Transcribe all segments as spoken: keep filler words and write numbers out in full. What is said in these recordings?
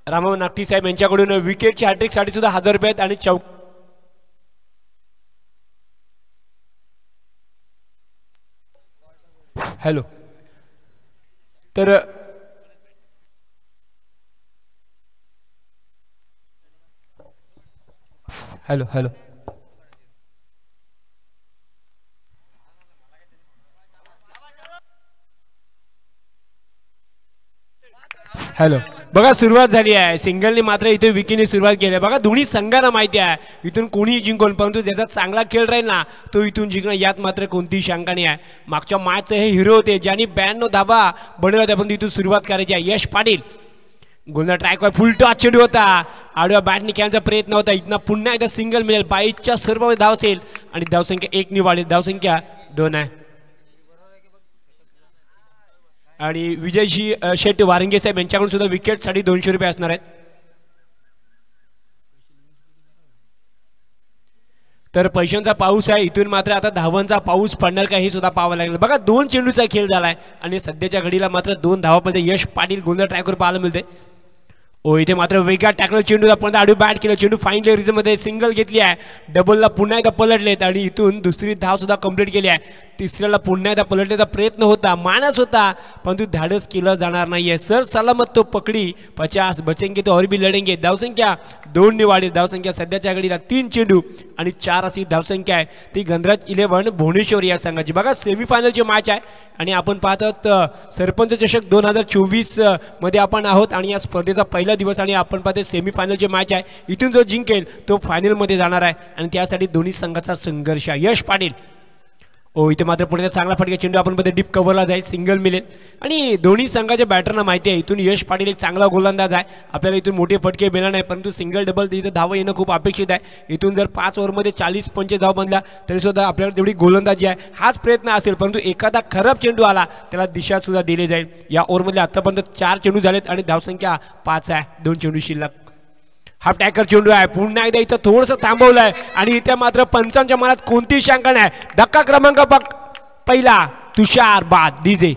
रामा नागटी साहेब यांच्याकडून विकेटची हॅट्रिक साठी सुद्धा हजार रुपये आहेत आणि चौक हॅलो तर हॅलो हॅलो हॅलो बघा सुरुवात झाली आहे सिंगलने मात्र इथे विकीने सुरुवात केली आहे बघा दोन्ही संघांना माहिती आहे इथून कोणी जिंकून परंतु ज्याचा चांगला खेळ राहील ना तो इथून जिंकणं यात मात्र कोणतीही शंका नाही आहे मागच्या मॅचचे हे हिरो होते ज्यांनी ब्याण्णव धाबा बनवल्या होत्या पण इथून सुरुवात करायची आहे यश पाटील गोलंदाज ट्रॅकवर फुल टॉस चेंडू होता आडव्या बॅटने खेळण्याचा प्रयत्न होता इथनं पुन्हा एकदा सिंगल मिळेल बाईसच्या सर्व धाव असेल आणि धावसंख्या एक निवाळी धावसंख्या दोन आहे आणि विजयजी शेट वारंगे साहेब यांच्याकडून सुद्धा विकेटसाठी दोनशे रुपये असणार आहेत तर पैशांचा पाऊस आहे इथून मात्र आता धावांचा पाऊस पडणार का हे सुद्धा पाहावं लागेल बघा दोन चेंडूचा खेळ झालाय आणि सध्याच्या घडीला मात्र दोन धावामध्ये यश पाटील गोलंदाज ट्रॅकवर पाहायला मिळते ओ इथे मात्र वेगात टाकलं चेंडूला पण आडू बॅट केलं चेंडू फाईन लेअर मध्ये सिंगल घेतली आहे डबलला पुन्हा एकदा पलटलेत आणि इथून दुसरी धाव सुद्धा कंप्लीट केली आहे तिसऱ्याला पुन्हा एकदा पलटण्याचा प्रयत्न होता मानस होता परंतु धाडस केलं जाणार नाहीये सर सलामत तो पकडी पचास बचेंगे तो और भी लढेंगे धावसंख्या दोन निवाडी धावसंख्या सध्याच्या घडीला तीन चेंडू आणि चार अशी धावसंख्या आहे ती गणराज इलेव्हन भुवनेश्वर या संघाची बघा सेमीफायनलची मॅच आहे आणि आपण पाहत आहोत सरपंच चषक दोन हजार चोवीस मध्ये आपण आहोत आणि या स्पर्धेचा पहिला दिवस आणि आपण पाहतो सेमीफायनलची मॅच आहे इथून जो जिंकेल तो फायनलमध्ये जाणार आहे आणि त्यासाठी दोन्ही संघाचा संघर्ष आहे यश पाटील ओ इथे मात्र पुढे चांगला फटका चेंडू आपण मध्ये डीप कव्हरला जाईल सिंगल मिळेल आणि दोन्ही संघाच्या बॅटरना माहिती आहे इथून यश पाटील एक चांगला गोलंदाज आहे आपल्याला इथून मोठे फटके मिळणार नाही परंतु सिंगल डबल इथं धावा येणं खूप अपेक्षित आहे इथून जर पाच ओव्हरमध्ये चाळीस पंचवीस धाव बनला तरी सुद्धा आपल्याला तेवढी गोलंदाजी आहे हाच प्रयत्न असेल परंतु एखादा खराब चेंडू आला त्याला दिशा सुद्धा दिली जाईल या ओव्हरमध्ये आतापर्यंत चार चेंडू झालेत आणि धावसंख्या पाच आहे दोन चेंडू शिल्लक हा टॅकर चेंडू आहे पुन्हा एकदा इथं थोडंसं थांबवलंय आणि इथे मात्र पंचांच्या मनात कोणतीही शंका नाही धक्का क्रमांक बघ पहिला तुषार बाद डीजे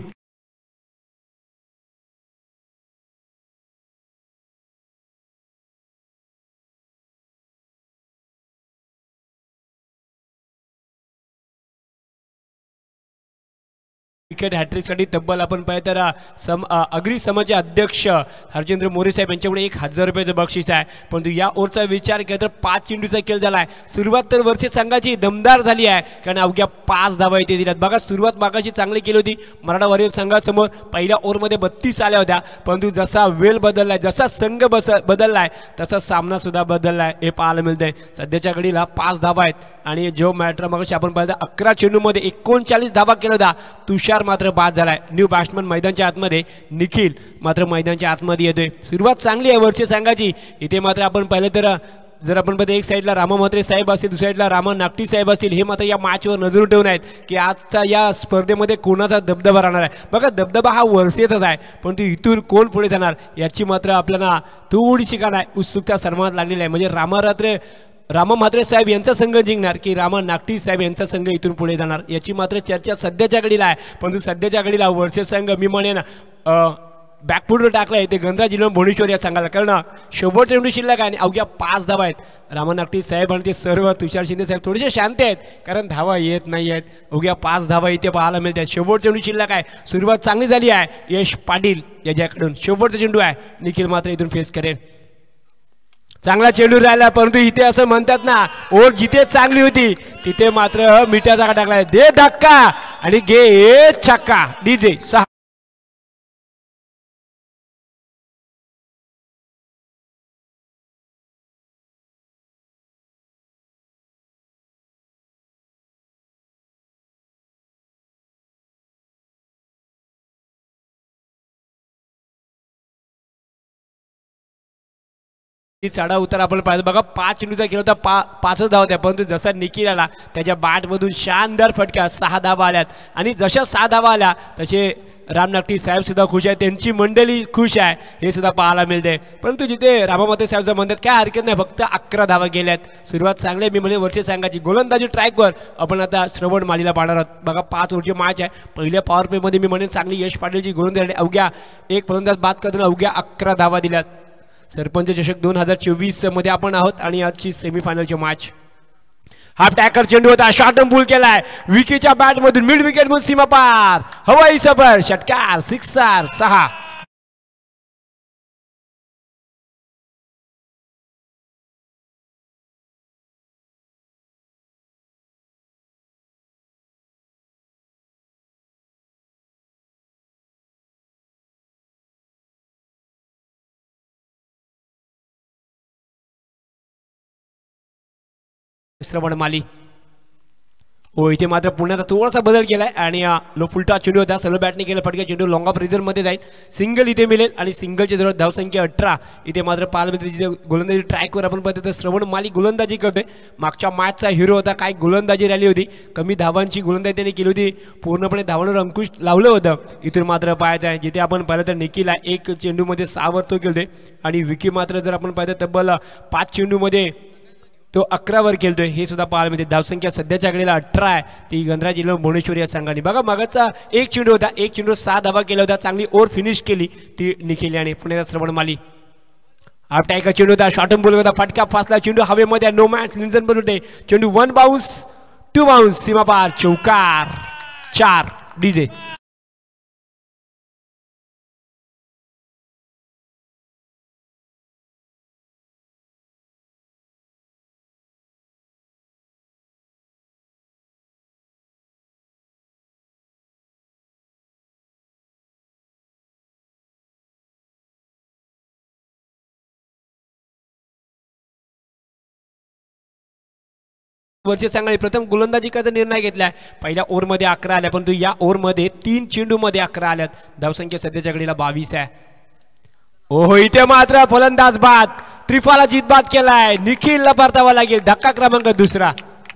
विकेट हॅट्रिकसाठी तब्बल आपण पाहिजे तर सम अग्री समाजाचे अध्यक्ष हरचंद्र मोरे साहेब यांच्याकडे एक हजार रुपयाचं बक्षीस आहे परंतु या ओव्हरचा विचार केला तर पाच चेंडूचा खेळ झाला आहे सुरुवात तर वर्षे संघाची दमदार झाली आहे कारण अवघ्या पाच धावा इथे दिल्यात बघा सुरुवात मागाशी चांगली केली होती मराठा वॉरियर संघासमोर पहिल्या ओव्हरमध्ये बत्तीस आल्या होत्या परंतु जसा वेळ बदललाय जसा संघ बस बदललाय तसा सामना सुद्धा बदललाय हे पाहायला मिळतंय सध्याच्या घडीला पाच धावा आहेत आणि जो मॅटर मागाशी आपण पाहिलं अकरा चेंडूमध्ये एकोणचाळीस धावा केला होता तुषार मात्र बाद झालाय न्यू बॅट्समन मैदानच्या आतमध्ये निखिल मात्र मैदानच्या आतमध्ये येतोय सुरुवात चांगली आहे वर्षे संघाची इथे मात्र आपण पाहिलं तर जर आपण पाहतो एक साईडला रामा म्हात्रे साहेब असतील दुसऱ्या साईडला रामा नागटी साहेब असतील हे मात्र या मॅचवर नजर ठेवून आहेत की आजचा या स्पर्धेमध्ये कोणाचा दबदबा राहणार आहे बघा दबदबा हा वर्षेचाच आहे परंतु इथून कोण पुढे जाणार याची मात्र आपल्याला थोडीशी का नाही उत्सुकता सर्वात लागलेली आहे म्हणजे रामा रात्रे रामा म्हात्रे साहेब यांचा संघ जिंकणार की रामा नागटी साहेब यांचा संघ इथून पुढे जाणार याची मात्र चर्चा सध्याच्या घडीला आहे परंतु सध्याच्या घडीला वर्षे संघ मी म्हणेन बॅकफुटवर टाकलाय ते गणराज इलेव्हन भुवनेश्वर या संघाला कारण शेवट चेंडू शिल्लक आहे आणि अवघ्या पाच धावा आहेत रामा नागटी साहेब आणि ते सर्व तुषार शिंदे साहेब थोडेसे शांत आहेत कारण धावा येत नाही आहेत अवघ्या पाच धावा इथे पाहायला मिळतात शेवट चेंडू शिल्लक आहे सुरुवात चांगली झाली आहे यश पाटील याच्याकडून शेवटचा चेंडू आहे निखिल मात्र इथून फेस करेल चांगला चेंडू राहिला परंतु इथे असं म्हणतात ना ओर जिथे चांगली होती तिथे मात्र मिठ्या जागा टाकलाय दे धक्का आणि घे छक्का डीजे सहा चढा उतार आपण पाहिजे बघा पाच चेंडूचा खेळ होता पा पाचच धावा होत्या परंतु जसा निखिल आला त्याच्या बॅटमधून शानदार फटक्या सहा धावा आल्यात आणि जशा सहा धावा आल्या तसे राम नागटी साहेब सुद्धा खुश आहे त्यांची मंडळी खुश आहे हे सुद्धा पाहायला मिळते परंतु जिथे रामा म्हात्रे साहेब म्हणतात काय हरकत नाही फक्त अकरा धावा गेल्यात सुरुवात चांगली मी म्हणे वर्षे सांगायची गोलंदाजी ट्रॅकवर आपण आता श्रवण मालीला पाहणार आहोत बघा पाच ओव्हरची मॅच आहे पहिल्या पॉवर प्ले मध्ये मी म्हणेन चांगली यश पाटीलची गोलंदाजी अवघ्या एक फलंदाज बाद करताना अवघ्या अकरा धावा दिल्यात सरपंच चषक दोन हजार चोवीस मध्ये आपण आहोत आणि आजची सेमीफायनलची मॅच. हाफ टॅकर चेंडू होता, शॉर्ट पूल केलाय विकीच्या बॅट मधून मिड विकेट मधून सीमा पार, हवाई सफर, षटकार, सिक्सर, सहा. श्रवण माली. हो इथे मात्र पुण्याचा थोडासा बदल केलाय आणि लो फुलटा चेंडू होता, सर्व बॅटने केला फटका, चेंडू लॉंग ऑफ रिझर्व मध्ये जाईल, सिंगल इथे मिळेल आणि सिंगलच्या जवळ धावसंख्या अठरा. इथे मात्र पालमध्ये जिथे गोलंदाजी ट्रॅकवर आपण पाहतो तर श्रवण माली गोलंदाजी करतोय. मागच्या मॅचचा हिरो होता, काय गोलंदाजी रॅली होती, कमी धावांची गोलंदाजी त्याने केली होती, पूर्णपणे धावांवर अंकुश लावलं होतं. इथून मात्र पाहायचं आहे जिथे आपण पाहिलं तर निखिलला एक चेंडूमध्ये सहा वर तो केलतोय आणि विकी मात्र जर आपण पाहिलं तब्बल पाच चेंडूमध्ये तो अकरा वर खेळतोय. हे सुद्धा पाहायला मिळते. धावसंख्या सध्याच्या घडीला अठरा आहे, ती गणराज इलेव्हन भुवनेश्वर या संघाने. बघा मागचा एक चेंडू होता, एक चेंडू सहा धावा केला होता, चांगली ओव्हर फिनिश केली ती निखिल आणि पुण्याचा श्रवण माली. हाफ टायकर चेंडू होता, शॉर्ट बॉल होता, फटका फासला, चेंडू हवेमध्ये, नो मॅच लिंजन पण होते, चेंडू वन बाउन्स टू बाउन्स, सीमा पार, चौकार, चार. डीजे वरचे सांगाळे प्रथम गोलंदाजी करायचा निर्णय घेतलाय. पहिल्या ओव्हरमध्ये अकरा आल्या, परंतु या ओव्हरमध्ये तीन चेंडूमध्ये अकरा आल्यात. धावसंख्या सध्याच्या घडीला बावीस आहे. ओहो इथे मात्र फलंदाज बाद, त्रिफाला जीत बाद केलाय, निखिलला परतावा लागेल, धक्का क्रमांक दुसरा.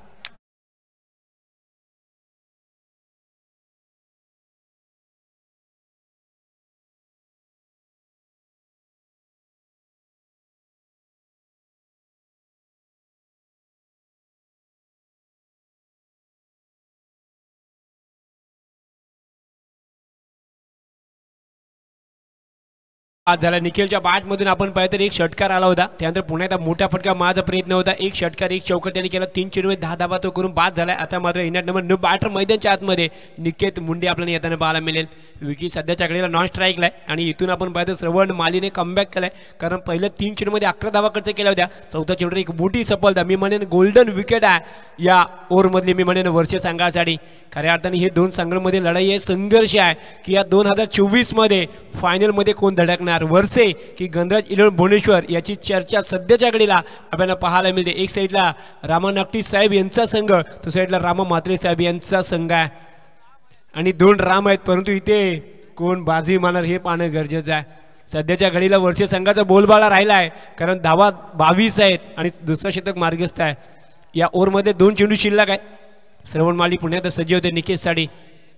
आज झाला निखिलच्या बॅटमधून आपण पाहिलं तर एक षटकार आला होता, त्यानंतर पुण्याचा मोठा फटका माझा प्रयत्न होता, एक षटकार एक चौकार त्याने केला, तीन चेंडूमध्ये दहा धावा तो करून बाद झालाय. आता मात्र इनॅट नंबर न बॅटर मैदानच्या आतमध्ये निकेत मुंडे आपल्याला येताना पाहायला मिळेल. विकी सध्याच्या घडीला नॉन स्ट्राईकला आहे आणि इथून आपण पाहतो श्रवण मालीने कमबॅक केलाय, कारण पहिल्या तीन चेंडूमध्ये अकरा धावा खर्च केल्या होत्या, चौथा चेंडू एक मोठी सफलता, मी म्हणेन गोल्डन विकेट आहे या ओव्हरमधली, मी म्हणेन वर्षे संघासाठी. खऱ्या अर्थाने हे दोन संघांमध्ये लढाई आहे, संघर्ष आहे की या दोन हजार चोवीस मध्ये फायनलमध्ये कोण धडकणार, वर्षे की गणराज इलेव्हन भुवनेश्वर, याची चर्चा सध्याच्या घडीला आपल्याला पाहायला मिळते. एक साईडला रामा नागटी साहेब यांचा संघ, दुसऱ्या साईडला रामा म्हात्रे साहेब यांचा संघ आहे आणि दोन राम आहेत, परंतु इथे कोण बाजी मारणार हे पाहणं गरजेचं आहे. सध्याच्या घडीला वर्षे संघाचा बोलबाला राहिला आहे, कारण धावा बावीस आहेत आणि दुसरा शतक मार्गस्थ आहे. या ओव्हरमध्ये दोन चेंडू शिल्लक आहे. श्रवण माली पुण्यात सज्ज होते निकेशसाठी.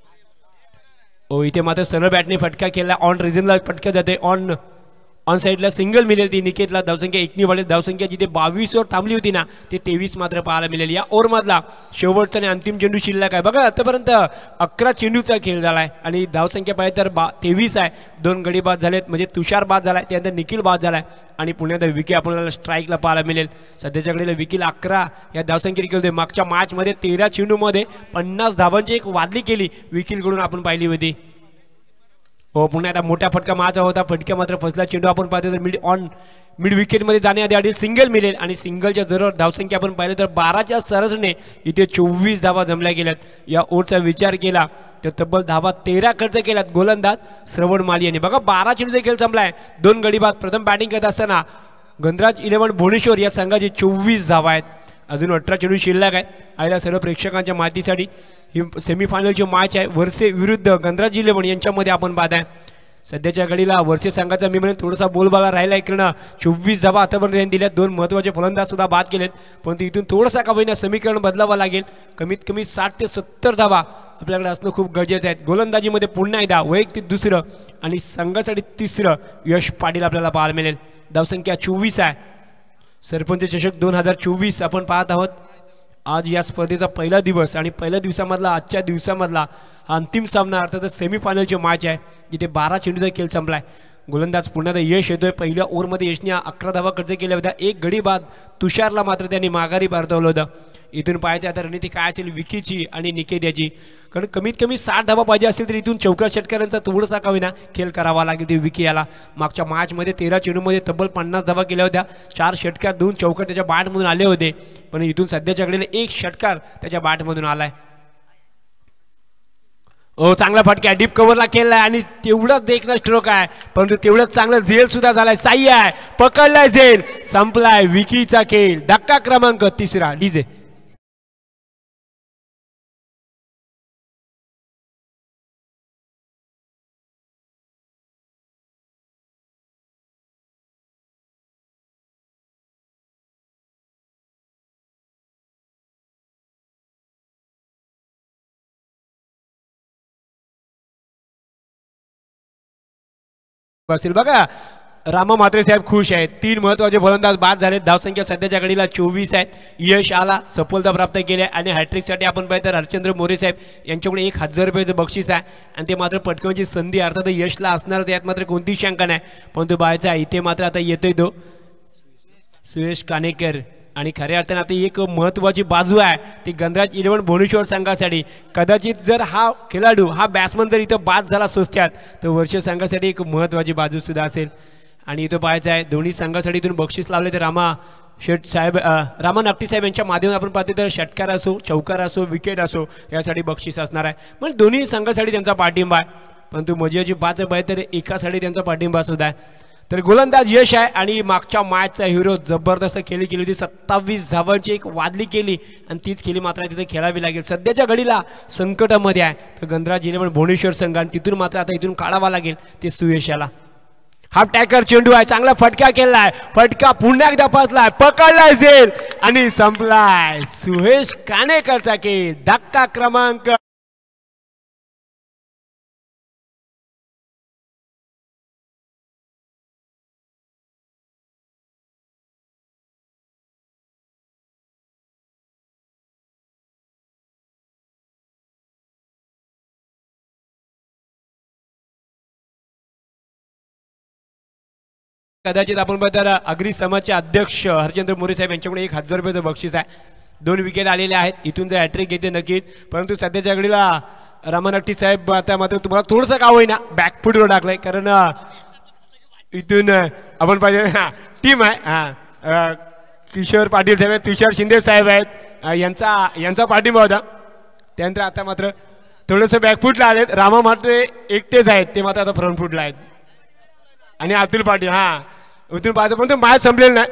ओ इथे मात्र सरळ बॅटने फटका केला, ऑन रिझनला फटका जाते, ऑन ऑन साईडला सिंगल मिळेल ती निकेतला. धावसंख्या एकनी वाढेल, धावसंख्या जिथे बावीस वर थांबली होती ना ते तेवीस मात्र पाहायला मिळेल. या ओव्हरमधला शेवटचा आणि अंतिम चेंडू शिल्लक आहे. बघा आतापर्यंत अकरा चेंडूचा खेळ झाला आहे आणि धावसंख्या पाहिजे तर बा तेवीस आहे. दोन गडी बाद झालेत, म्हणजे तुषार बाद झाला आहे, त्यानंतर निखिल बाद झाला आहे आणि पुण्यात विकी आपल्याला स्ट्राईकला पाहायला मिळेल. सध्याच्या घडीला विकीला अकरा या धावसंख्येने केली होती. मागच्या मॅचमध्ये तेरा चेंडूमध्ये पन्नास धावांची एक वादली केली विकीलकडून आपण पाहिली होती. हो पुन्हा आता मोठा फटका माझा होता, फटका मात्र फसला, चेंडू आपण पाहतो तर मिड ऑन मिड विकेटमध्ये जाण्याआधी आधी सिंगल मिळेल आणि सिंगलच्या जरूर धावसंख्या आपण पाहिलं तर बाराच्या सरसने इथे चोवीस धावा जमल्या गेल्यात. या ओव्हरचा विचार केला तर तब्बल धावा तेरा खर्च केल्यात गोलंदाज श्रवण माली यांनी. बघा बारा चेंडूचा खेळ संपलाय, दोन गडी बाद. प्रथम बॅटिंग करत असताना गणराज इलेव्हन भुवनेश्वर या संघाची चोवीस धावा आहेत, अजून अठरा चेंडू शिल्लक आहे. आयला सर्व प्रेक्षकांच्या माहितीसाठी ही सेमीफायनलची मॅच आहे, वर्षे विरुद्ध गणराज इलेव्हन यांच्यामध्ये आपण पाहत आहे. सध्याच्या घडीला वर्षे संघाचा मी म्हणेन थोडासा बोलबाला राहिला इकडनं. चोवीस धावा आतापर्यंत त्यांनी दिल्यात, दोन महत्त्वाचे फलंदाज सुद्धा बाद केलेत, परंतु इथून थोडासा का होईना समीकरण बदलावं लागेल. कमीत कमी साठ ते सत्तर धावा आपल्याकडे असणं खूप गरजेचं आहे. गोलंदाजीमध्ये पुन्हा एकदा वैयक्तिक दुसरं आणि संघासाठी तिसरं यश पाटील आपल्याला पाहायला मिळेल. धावसंख्या चोवीस आहे. सरपंच चषक दोन हजार चोवीस आपण पाहत आहोत. आज या स्पर्धेचा पहिला दिवस आणि पहिल्या दिवसामधला आजच्या दिवसामधला अंतिम सामना अर्थातच सेमीफायनलची मॅच आहे, जिथे बारा चेंडूचा खेळ संपलाय. गोलंदाज पुन्हा यश येतोय. पहिल्या ओव्हरमध्ये यशने अकरा धावा खर्च केल्या होत्या. एक गडी बाद तुषारला मात्र त्यांनी माघारी पाठवलं होतं. इथून पाहायचं आता रणनीती काय असेल विकीची आणि निकेत, कारण कमीत कमी साठ धावा पाहिजे असेल तर इथून चौकार षटकारांचा थोडासा का होईना खेळ करावा लागेल. ते विकी याला मागच्या मॅचमध्ये तेरा चेंडूमध्ये तब्बल पन्नास धावा केल्या होत्या. चार षटकार दोन चौकार त्याच्या बॅटमधून आले होते, पण इथून सध्याच्या घडीला एक षटकार त्याच्या बॅटमधून आलाय. ओ चांगला फटका डीप कव्हरला केलाय आणि तेवढंच देखणं स्ट्रोक आहे, परंतु तेवढंच चांगलं झेल सुद्धा झालाय. साई आहे, पकडलाय झेल, संपलाय विकीचा खेळ. धक्का क्रमांक तिसरा डीजे. असेल बघा रामा म्हात्रे साहेब खुश आहेत. तीन महत्वाचे फलंदाज बाद झाले. धावसंख्या सध्याच्या घडीला चोवीस आहेत. यश आला, सफलता प्राप्त केली आणि हॅट्रिकसाठी आपण पाहिजे तर हरचंद्र मोरे साहेब यांच्याकडे एक हजार रुपयाचं बक्षीस आहे आणि ते मात्र पटकवण्याची संधी अर्थात यशला असणार यात मात्र कोणतीही शंका नाही. पण तो बायचा इथे मात्र आता येतोय तो सुयश कानेकर आणि खऱ्या अर्थाने आता एक महत्त्वाची बाजू आहे ती गणराज इलेव्हन भुवनेश्वर संघासाठी. कदाचित जर हा खेळाडू हा बॅट्समन जर इथं बाद झाला सोसत्यात तर वर्ष संघासाठी एक महत्त्वाची बाजू सुद्धा असेल. आणि इथं पाहायचं आहे दोन्ही संघासाठी इथून बक्षीस लावले तर रामा शेठ साहेब रामा नकटी साहेब यांच्या माध्यमातून आपण पाहतो तर षटकार असो चौकार असो विकेट असो यासाठी बक्षीस असणार आहे. म्हणजे दोन्ही संघासाठी त्यांचा पाठिंबा आहे, परंतु मजेची बात पाहिजे तर एकासाठी त्यांचा पाठिंबा सुद्धा आहे. तर गोलंदाज यश आहे आणि मागच्या मॅचचा हिरो जबरदस्त खेळी केली होती. सत्तावीस धावांची एक वादली केली आणि तीच खेळी मात्र तिथे खेळावी लागेल. सध्याच्या घडीला संकटामध्ये आहे तर गणराज इलेव्हन भुवनेश्वर संघ आणि तिथून मात्र आता इथून काढावा लागेल ते सुयशाला. हाफ टॅकर चेंडू आहे, चांगला फटका केलाय, फटका पुन्हा एकदा पाचलाय, पकडलाय झेल आणि संपलाय. सुहेश कानेकरचा खेळ. धक्का क्रमांक कदाचित आपण बघता अग्री समाजचे अध्यक्ष हरचंद्र मोरे साहेब यांच्याकडे एक हजार रुपयाचं बक्षीस आहे. दोन विकेट आलेले आहेत. इथून जर हॅट्रिक घेते नक्कीच, परंतु सध्याच्या घडीला रामानट्टी साहेब आता मात्र तुम्हाला थोडंसं का होईना बॅकफुटवर टाकलंय, कारण इथून आपण पाहिजे टीम आहे हा किशोर पाटील साहेब तुषार शिंदे साहेब आहेत यांचा यांचा पाठिंबा होता. त्यानंतर आता मात्र थोडंसं बॅकफुटला आलेत. रामा मात्र एकटेच आहेत, ते मात्र आता फ्रंट फुटला आहेत. आणि अतुल पाटील हा इथून पाहतो पण मॅच संपलेलं नाही.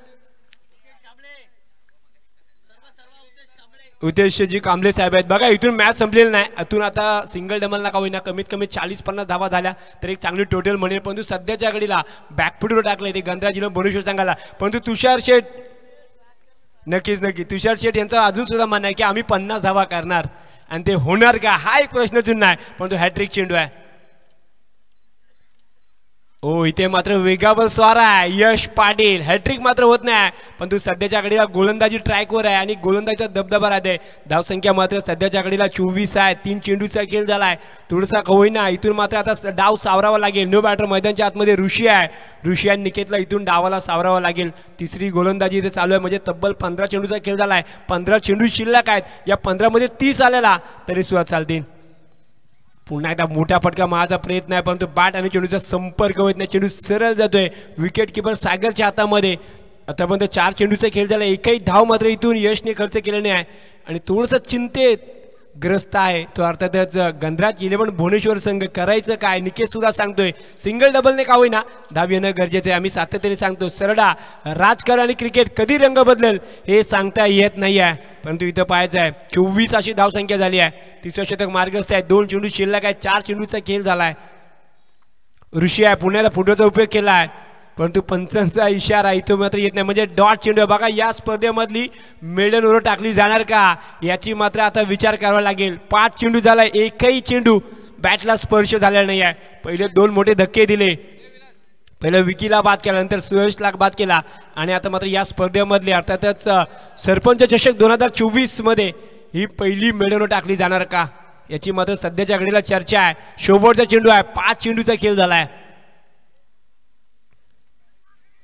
उद्देशजी कांबळे साहेब आहेत बघा. इथून मॅच संपलेलं नाही. इथून आता सिंगल डबल नका होईना कमीत कमी चाळीस पन्नास धावा झाल्या तर एक चांगली टोटल म्हणेल, परंतु सध्याच्या घडीला बॅकफुटवर टाकले ते गणराज इलेव्हन भुवनेश्वर संघाला. परंतु तुषार शेठ नक्कीच नक्की तुषार शेठ यांचा अजून सुद्धा म्हणणं आहे की आम्ही पन्नास धावा करणार आणि ते होणार का हा एक प्रश्नचिन्ह आहे. परंतु हॅट्रिक चेंडू आहे. ओ इथे मात्र वेगावर स्वार आहे यश पाटील. हॅट्रिक मात्र होत नाही, पण तू सध्याच्या घडीला गोलंदाजी ट्रॅकवर आहे आणि गोलंदाजीचा दबदबा राहते. धावसंख्या मात्र सध्याच्या घडीला चोवीस आहे. तीन चेंडूचा खेळ झालाय थोडासा होईना. इथून मात्र आता डाव सावरावा लागेल. न्यू बॅटर मैदानच्या आतमध्ये ऋषी आहे. ऋषी आणि निकेतला इथून डावाला सावरावा लागेल. तिसरी गोलंदाजी इथे चालू आहे, म्हणजे तब्बल पंधरा चेंडूचा खेळ झालाय. पंधरा चेंडू शिल्लक आहेत. या पंधरा मध्ये तीस आलेला तरी सुद्धा चालतील. पुन्हा एकदा मोठा फटका मारायचा प्रयत्न आहे, परंतु बॅट आणि चेंडूचा संपर्क होत नाही. चेंडू सरळ जातोय. विकेट किपर सागरच्या हातामध्ये. आतापर्यंत चार चेंडूचा खेळ झाला, एकही धाव मात्र इथून यशने खर्च केलेले आहे आणि थोडंसं चिंतेत ग्रस्त आहे तो अर्थातच गणराज इलेव्हन भुवनेश्वर संघ. करायचं काय निकेत सुद्धा सांगतोय सिंगल डबलने का होईना धाव येणं गरजेचं आहे. आम्ही सातत्याने सांगतो सरडा राजकारण आणि क्रिकेट कधी रंग बदलेल हे सांगता येत नाही आहे, परंतु इथं पाहायचं आहे चोवीस अशी धावसंख्या झाली आहे. तिसरं शतक मार्गस्थ आहे. दोन चेंडू शिल्लक आहे. चार चेंडूचा खेळ झालाय. ऋषी आहे पुण्याला फुटबॉलचा उपयोग केला आहे, परंतु पंचांचा इशारा इथं मात्र येत नाही, म्हणजे डॉट चेंडू बघा. या स्पर्धेमधली मेडन ओव्हर टाकली जाणार का याची मात्र आता विचार करावा लागेल. पाच चेंडू झालाय, एकही चेंडू बॅटला स्पर्श झालेला नाही आहे. पहिले दोन मोठे धक्के दिले. पहिलं विकीला बाद केला, नंतर सुयशला बाद केला आणि आता मात्र या स्पर्धेमधले अर्थातच सरपंच चषक दोन हजार चोवीस मध्ये ही पहिली मेडन ओव्हर टाकली जाणार का याची मात्र सध्याच्या घडीला चर्चा आहे. शेवटचा चेंडू आहे. पाच चेंडूचा खेळ झालाय.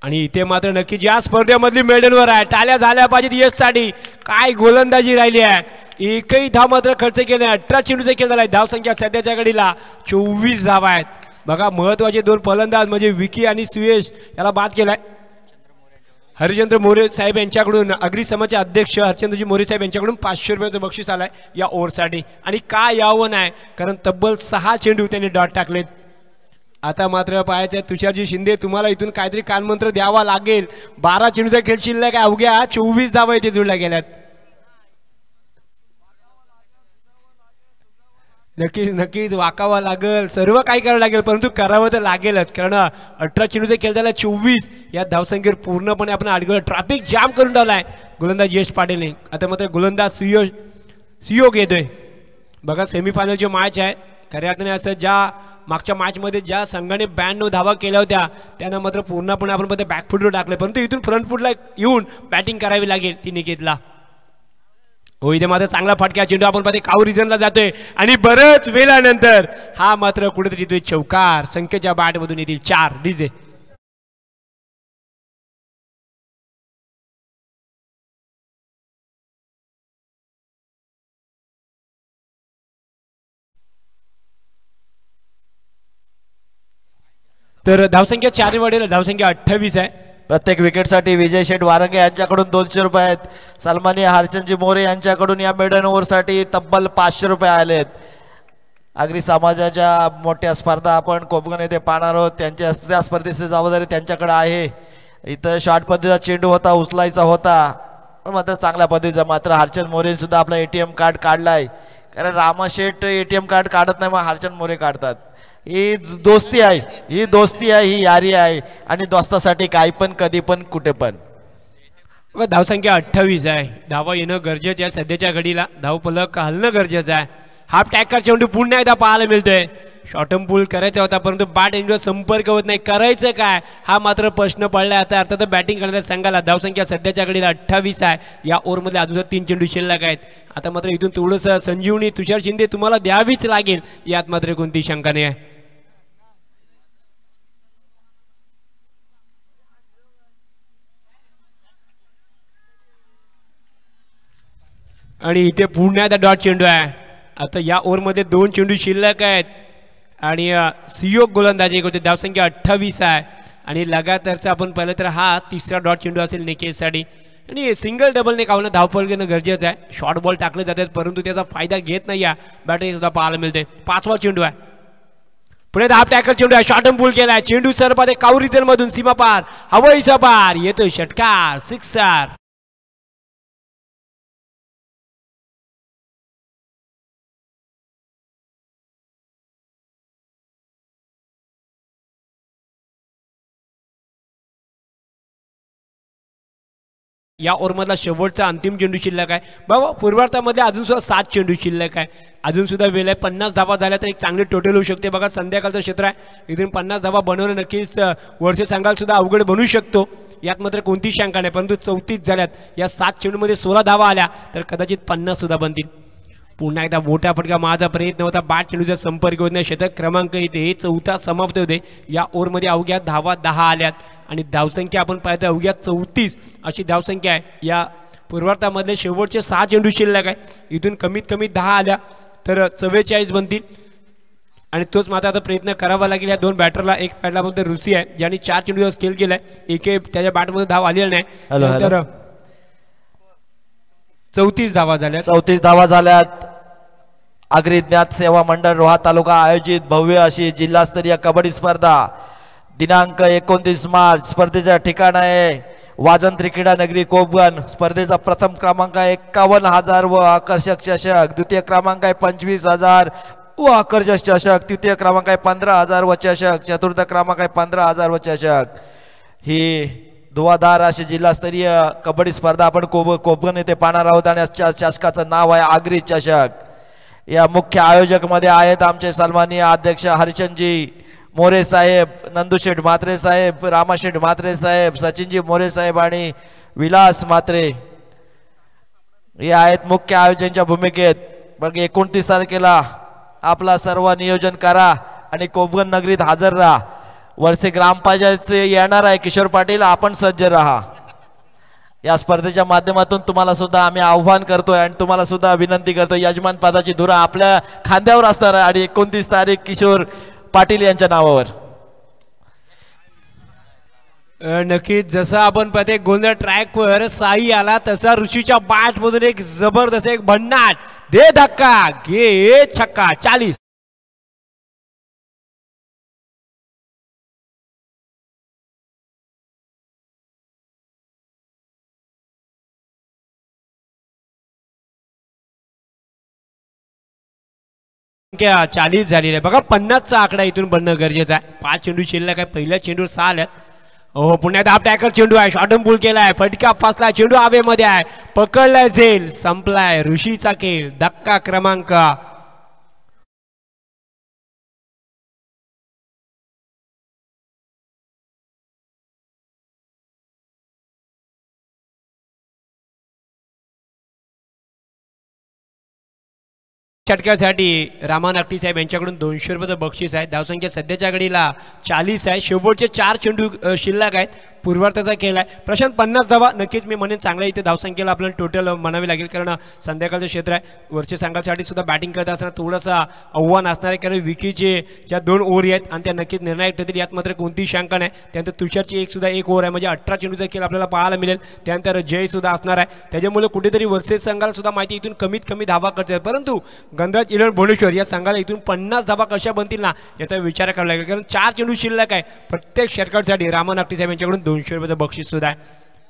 आणि इथे मात्र नक्की या स्पर्धेमधली मेडलवर आहे. टाळ्या झाल्या पाहिजेत यशसाठी. काय गोलंदाजी राहिली आहे. एकही धाव मात्र खर्च केले. अठरा चेंडूचा खेळ झालाय. धाव संख्या सध्याच्या घडीला चोवीस धावा आहेत. बघा महत्वाचे दोन फलंदाज म्हणजे विकी आणि सुयश याला बाद केलाय. हरिचंद्र मोरे साहेब यांच्याकडून अग्री समाजचे अध्यक्ष हरिचंद्रजी मोरे साहेब यांच्याकडून पाचशे रुपयाचं बक्षीस आलाय या ओव्हरसाठी. आणि काय यावं नाही कारण तब्बल सहा चेंडू त्यांनी डॉट टाकलेत. आता मात्र पाहायचं तुषारजी शिंदे तुम्हाला इथून काहीतरी कानमंत्र द्यावा लागेल. बारा चेंडूचा खेळ शिल्लक आहे. अवघ्या चोवीस धावा इथे जोडल्या गेल्यात. नक्कीच नक्कीच वाकावं लागेल. सर्व काही करावं लागेल परंतु करावं तर लागेलच कारण अठरा चेंडूचा खेळ झाला चोवीस या धावसंख्येवर पूर्णपणे आपण अडगळ ट्रॅफिक जाम करून ठेवलाय गोलंदाज यश पाटीलने. आता मात्र गोलंदाज सुयोग सुयोग येतोय. बघा सेमीफायनलची मॅच आहे. खऱ्या अर्थाने असं ज्या मागच्या मॅचमध्ये ज्या संघाने ब्याण्णव धावा केल्या होत्या त्यांना मात्र पूर्णपणे आपण मध्ये बॅकफुटवर टाकले परंतु इथून फ्रंट फुटला येऊन बॅटिंग करावी लागेल ती निकेतला. हो इथे मात्र चांगला फटका चेंडू आपण पाहते काऊ रिजनला जातोय आणि बरंच वेळानंतर हा मात्र कुठेतरी येतोय चौकार. संख्येच्या बॅटमधून येतील चार. डीजे तर धावसंख्या चार वाढेल. धावसंख्या अठ्ठावीस आहे. प्रत्येक विकेटसाठी विजय शेठ वारंगे यांच्याकडून दोनशे रुपये आहेत. सन्माननीय हरचंदजी मोरे यांच्याकडून या मेडन ओव्हरसाठी तब्बल पाचशे रुपये आलेत. आगरी समाजाच्या मोठ्या स्पर्धा आपण कोपगण येथे पाहणार आहोत. त्यांच्या त्या स्पर्धेची जबाबदारी त्यांच्याकडे आहे. इथं शॉर्ट पद्धतीचा चेंडू होता उचलायचा होता पण मात्र चांगल्या पद्धतीचा मात्र हरचंद मोरे सुद्धा आपला एटीएम कार्ड काढलाय कारण रामाशेठ एटीएम कार्ड काढत नाही मग हरचंद मोरे काढतात. ही दोस्ती आहे ही दोस्ती आहे ही यारी आहे आणि दोस्तासाठी काही पण कधी पण कुठे पण. धावसंख्या अठ्ठावीस आहे. धावा येणं गरजेचं आहे. सध्याच्या घडीला धावफलक हलणं गरजेचं आहे. हाफ टॅकर चेंडू पुन्हा एकदा पाहायला मिळतोय. शॉर्टम पूल करायचा होता परंतु बॅट एंडवर संपर्क होत नाही. करायचं काय हा मात्र प्रश्न पडलाय. आता अर्थात बॅटिंग करण्याच्या संघाला धावसंख्या सध्याच्या घडीला अठ्ठावीस आहे. या ओव्हरमध्ये अजून तीन चेंडू शिल्लक आहेत. आता मात्र इथून थोडंसं संजीवनी तुषार शिंदे तुम्हाला द्यावीच लागेल यात मात्र कोणती शंका नाही आहे. आणि इथे पुन्हा आता डॉट चेंडू आहे. आता या ओव्हरमध्ये दोन चेंडू शिल्लक आहेत आणि सियोग गोलंदाजी करते. धावसंख्या अठ्ठावीस आहे आणि लगातारचा आपण पाहिलं तर हा तिसरा डॉट चेंडू असेल निकेशसाठी. आणि सिंगल डबलने कावलं धावफल घेणं गरजेचं आहे. शॉर्ट बॉल टाकले जातात परंतु त्याचा फायदा घेत नाही या बॅटिंग सुद्धा पाहायला मिळते. पाचवा चेंडू आहे. पुढे हाफ टॅकल चेंडू आहे. शॉर्टम पूल केलाय. चेंडू सरपाते कावरीतल मधून सीमा पार हवाईचा पार येतोय षटकार सिक्सर. या ओव्हरमधला शेवटचा अंतिम चेंडू शिल्लक आहे. बाबा पूर्वार्धामध्ये अजून सुद्धा सात चेंडू शिल्लक आहे. अजून सुद्धा वेळ आहे. पन्नास धावा झाल्या तर एक चांगली टोटल होऊ शकते. बघा संध्याकाळचं क्षेत्र आहे. इथून पन्नास धावा बनवणं नक्कीच वर्ष सांगायला सुद्धा अवघड बनवू शकतो यात मात्र कोणती शंका नाही. परंतु चौतीस झाल्यात. या सात चेंडूमध्ये सोळा धावा आल्या तर कदाचित पन्नास सुद्धा बनतील. पुन्हा एकदा मोठा फटका माझा प्रयत्न होता. बॅट चेंडूचा संपर्क होत नाही. शतक क्रमांक इथे चौथा समाप्त होते. या ओव्हरमध्ये अवघ्या धावा दहा आल्यात आणि धावसंख्या आपण पाहतो अवघ्या चौतीस अशी धावसंख्या आहे. या पूर्वार्धामधले शेवटचे सहा चेंडू शिल्लक आहे. इथून कमीत कमी दहा आल्या तर चव्वेचाळीस बनतील आणि तोच मात्र आता प्रयत्न करावा लागेल. या दोन बॅटरला एक बॅटरमध्ये रुसी आहे ज्यांनी चार चेंडू स्केल केलाय. एक त्याच्या बॅटमध्ये धाव आलेला नाही. तर चौतीस धावा झाल्या. चौतीस धावा झाल्यात. आगरी ज्ञात सेवा मंडळ रोहा तालुका आयोजित भव्य अशी जिल्हास्तरीय कबड्डी स्पर्धा दिनांक एकोणतीस मार्च. स्पर्धेचं ठिकाण आहे वाजंत्री क्रीडा नगरी कोपगण. स्पर्धेचा प्रथम क्रमांक आहे एक्कावन्न हजार व आकर्षक चषक. द्वितीय क्रमांक आहे पंचवीस हजार व आकर्षक चषक. तृतीय क्रमांक आहे पंधरा हजार व चषक. चतुर्थ क्रमांक आहे पंधरा हजार व चषक. ही धुवाधार अशी जिल्हास्तरीय कबड्डी स्पर्धा आपण कोप कोपगण येथे पाहणार आहोत आणि चषकाचं नाव आहे आगरी चषक. या मुख्य आयोजक मध्ये आहेत आमचे सन्माननीय अध्यक्ष हरिचंदजी मोरे साहेब, नंदूशेठ म्हात्रे साहेब, रामाशेठ म्हात्रे साहेब, सचिनजी मोरे साहेब आणि विलास म्हात्रे हे आहेत मुख्य आयोजकांच्या भूमिकेत. मग एकोणतीस तारखेला आपला सर्व नियोजन करा आणि कोपगण नगरीत हजर राहा. वरचे ग्रामपंचायतचे येणार आहे किशोर पाटील, आपण सज्ज राहा. या स्पर्धेच्या माध्यमातून तुम्हाला सुद्धा आम्ही आव्हान करतोय आणि तुम्हाला सुद्धा विनंती करतोय, यजमान पदाची धुरा आपल्या खांद्यावर असणार आहे आणि एकोणतीस तारीख किशोर पाटील यांच्या नावावर. नक्कीच जसं आपण पाहते गोंधळ ट्रॅकवर साई आला तसा ऋषीच्या बॅट मधून एक जबरदस्त एक भन्नाट दे धक्का घे छक्का चाळीस. चाळीस झालेला आहे बघा. पन्नासचा आकडा इथून बनणं गरजेचं आहे. पाच चेंडू शिल्लक आहे. पहिल्या चेंडूवर सहा आल्यात. हो पुण्यात हाफ टॅकर चेंडू आहे. शॉर्टम पूल केलाय. फटका फासला. चेंडू हवेमध्ये आहे. पकडलाय झेल. संपलाय ऋषीचा खेळ. धक्का क्रमांक षटकासाठी रामान आपटी साहेब यांच्याकडून दोनशे रुपयाचं बक्षीस आहे. धावसंख्या सध्याच्या घडीला चाळीस आहे. शेवटचे चार चेंडू शिल्लक आहेत. पूर्वार्धाचा खेळ आहे. प्रशांत पन्नास धावा नक्कीच मी म्हणेन चांगल्या इथे धावसंख्येला आपल्याला टोटल म्हणावी लागेल, कारण संध्याकाळचं क्षेत्र आहे. वर्षे संघासाठी सुद्धा बॅटिंग करत असताना थोडंसं आव्हान असणार आहे, कारण विकीचे ज्या दोन ओव्हर आहेत आणि त्या नक्कीच निर्णायक ठरतील यात मात्र कोणतीही शंका नाही. त्यानंतर तुषारची एक सुद्धा एक ओव्हर आहे, म्हणजे अठरा चेंडूचा खेळ आपल्याला पाहायला मिळेल. त्यानंतर जय सुद्धा असणार आहे. त्याच्यामुळे कुठेतरी वर्षे संघाला सुद्धा माहिती इथून कमीत कमी धावा करतात, परंतु गणराज इलेव्हन भुवनेश्वर या संघाला इथून पन्नास धावा कशा बनतील ना याचा विचार करावा लागेल, कारण चार चेंडू शिल्लक आहे. प्रत्येक षटकासाठी रामान आपटी साहेब यांच्याकडून दोनशे रुपयाचं बक्षीस सुद्धा आहे.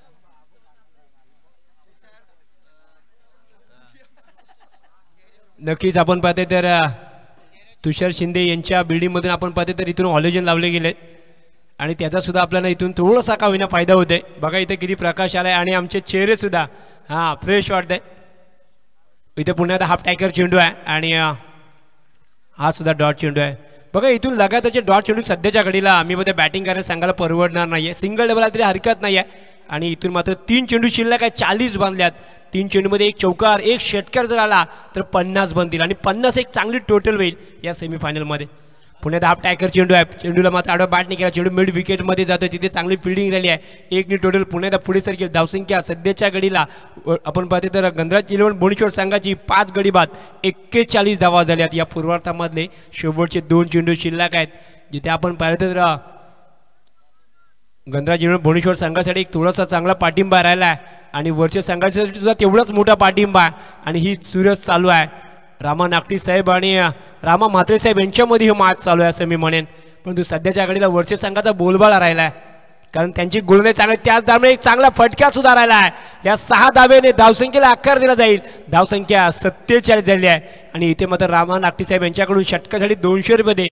नक्कीच आपण पाहते तर तुषार शिंदे यांच्या बिल्डिंग मधून आपण पाहते तर इथून हॉलोजन लावले गेले आणि त्याचा सुद्धा आपल्याला इथून थोडासा का होईना फायदा होतोय. बघा इथे किती प्रकाश आलाय आणि आमचे चेहरे सुद्धा हा फ्रेश वाटतंय. इथे पुण्यात हाफ टॅकर चेंडू आहे आणि हा सुद्धा डॉट चेंडू आहे. बघा इथून लगातारचे डॉट चेंडू सध्याच्या घडीला आम्ही मध्ये बॅटिंग करायला सांगायला परवडणार नाहीये. सिंगल डबल तरी हरकत नाही आहे. आणि इथून मात्र तीन चेंडू शिल्लक आहे. चाळीस बांधल्यात. तीन चेंडूमध्ये एक चौकार एक षटकार जर आला तर पन्नास बनतील आणि पन्नास एक चांगली टोटल होईल या सेमीफायनलमध्ये. पुण्यात हाफ टॅकर चेंडू आहे. चेंडूला मात्र आडवा बॅट नाही केला. चेंडू मिड विकेटमध्ये जातो. तिथे चांगली फिल्डिंग झाली आहे. एक नी टोटल पुण्यात पुढे सरकेल. धावसंख्या सध्याच्या घडीला आपण पाहते तर गणराज इलेव्हन भुवनेश्वर संघाची पाच गडी बाद एक्केचाळीस धावा झाल्यात. या पूर्वार्धामधले शेवटचे दोन चेंडू शिल्लक आहेत. जिथे आपण पाहिलं तर गणराज इलेव्हन भुवनेश्वर संघासाठी एक थोडासा चांगला पाठिंबा राहिला आहे आणि वरच्या संघासाठी सुद्धा तेवढाच मोठा पाठिंबा आहे आणि ही सुरस चालू आहे. रामा नागटी साहेब आणि रामा म्हात्रे साहेब यांच्यामध्ये हे मॅच चालू आहे असं मी म्हणेन, परंतु सध्याच्या घडीला वरच्या संघाचा बोलबाला राहिला आहे, कारण त्यांची गोलंदाजी चांगली. त्याच दरम्यान एक चांगला फटका सुद्धा राहिला आहे. या सहा धावेने धावसंख्येला आकार दिला जाईल. धावसंख्या सत्तेचाळीस झाली आहे आणि इथे मात्र रामा नागटी साहेब यांच्याकडून षटकासाठी दोनशे रुपये दे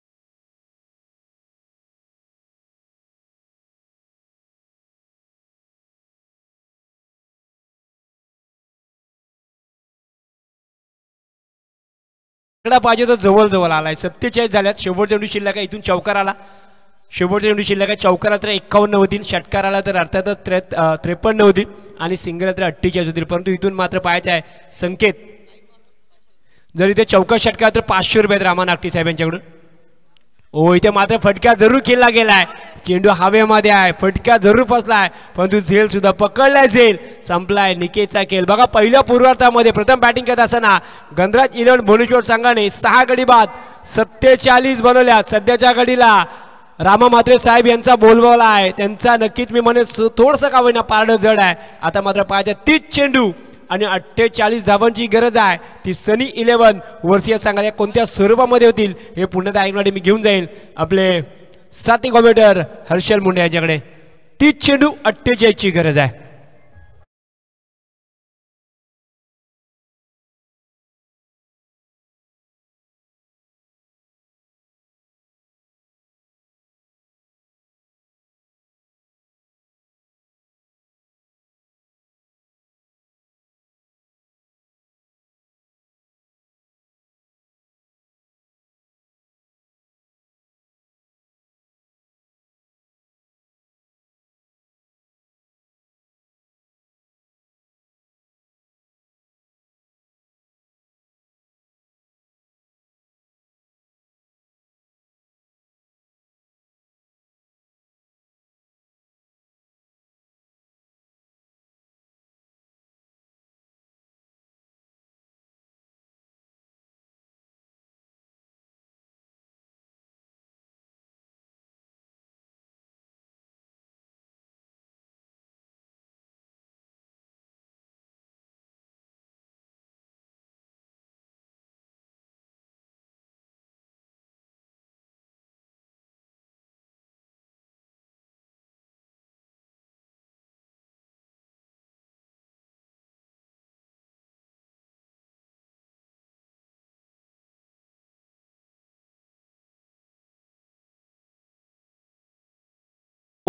पाहिजे तो जवळ जवळ आलाय. सत्तेचाळीस झाल्यात. शेवटचा चेंडू शिल्लक आहे. इथून चौकार आला. शेवटचा चेंडू शिल्लक आहे. चौकारा तर एक्कावन्न होतील. षटकार आला तर अर्थातच त्रे त्रेपन्न होतील आणि सिंगल तर अठ्ठेचाळीस होतील. परंतु इथून मात्र पाहायचं आहे संकेत. जर इथे चौका षटकार तर पाचशे रुपये आहेत रामा नागटी साहेब यांच्याकडून. ओ इथे मात्र फटका जरूर केला गेलाय. चेंडू हवेमध्ये आहे. फटका जरूर फसलाय, परंतु झेल सुद्धा पकडलाय. झेल संपलाय. निकेतचा खेळ. बघा पहिल्या पूर्वार्धामध्ये प्रथम बॅटिंग करत असताना गणराज इलेव्हन भुवनेश्वर संघाने सहा गडी बाद सत्तेचाळीस बनवल्या. सध्याच्या घडीला रामा म्हात्रे साहेब यांचा बोलबाला आहे. त्यांचा नक्कीच मी म्हणेन थोडंसं का होईना पारडं जड आहे. आता मात्र पाहायचं तीस चेंडू आणि अठ्ठेचाळीस धावांची गरज आहे. ती सनी इलेव्हन वर्षीय संघाला कोणत्या स्वरूपामध्ये होतील हे पुन्हा ऐकण्यासाठी मी घेऊन जाईल आपले साथी कॉमेंटर हर्षल मुंडे यांच्याकडे. तीस चेंडू अठ्ठेचाळीस ची गरज आहे.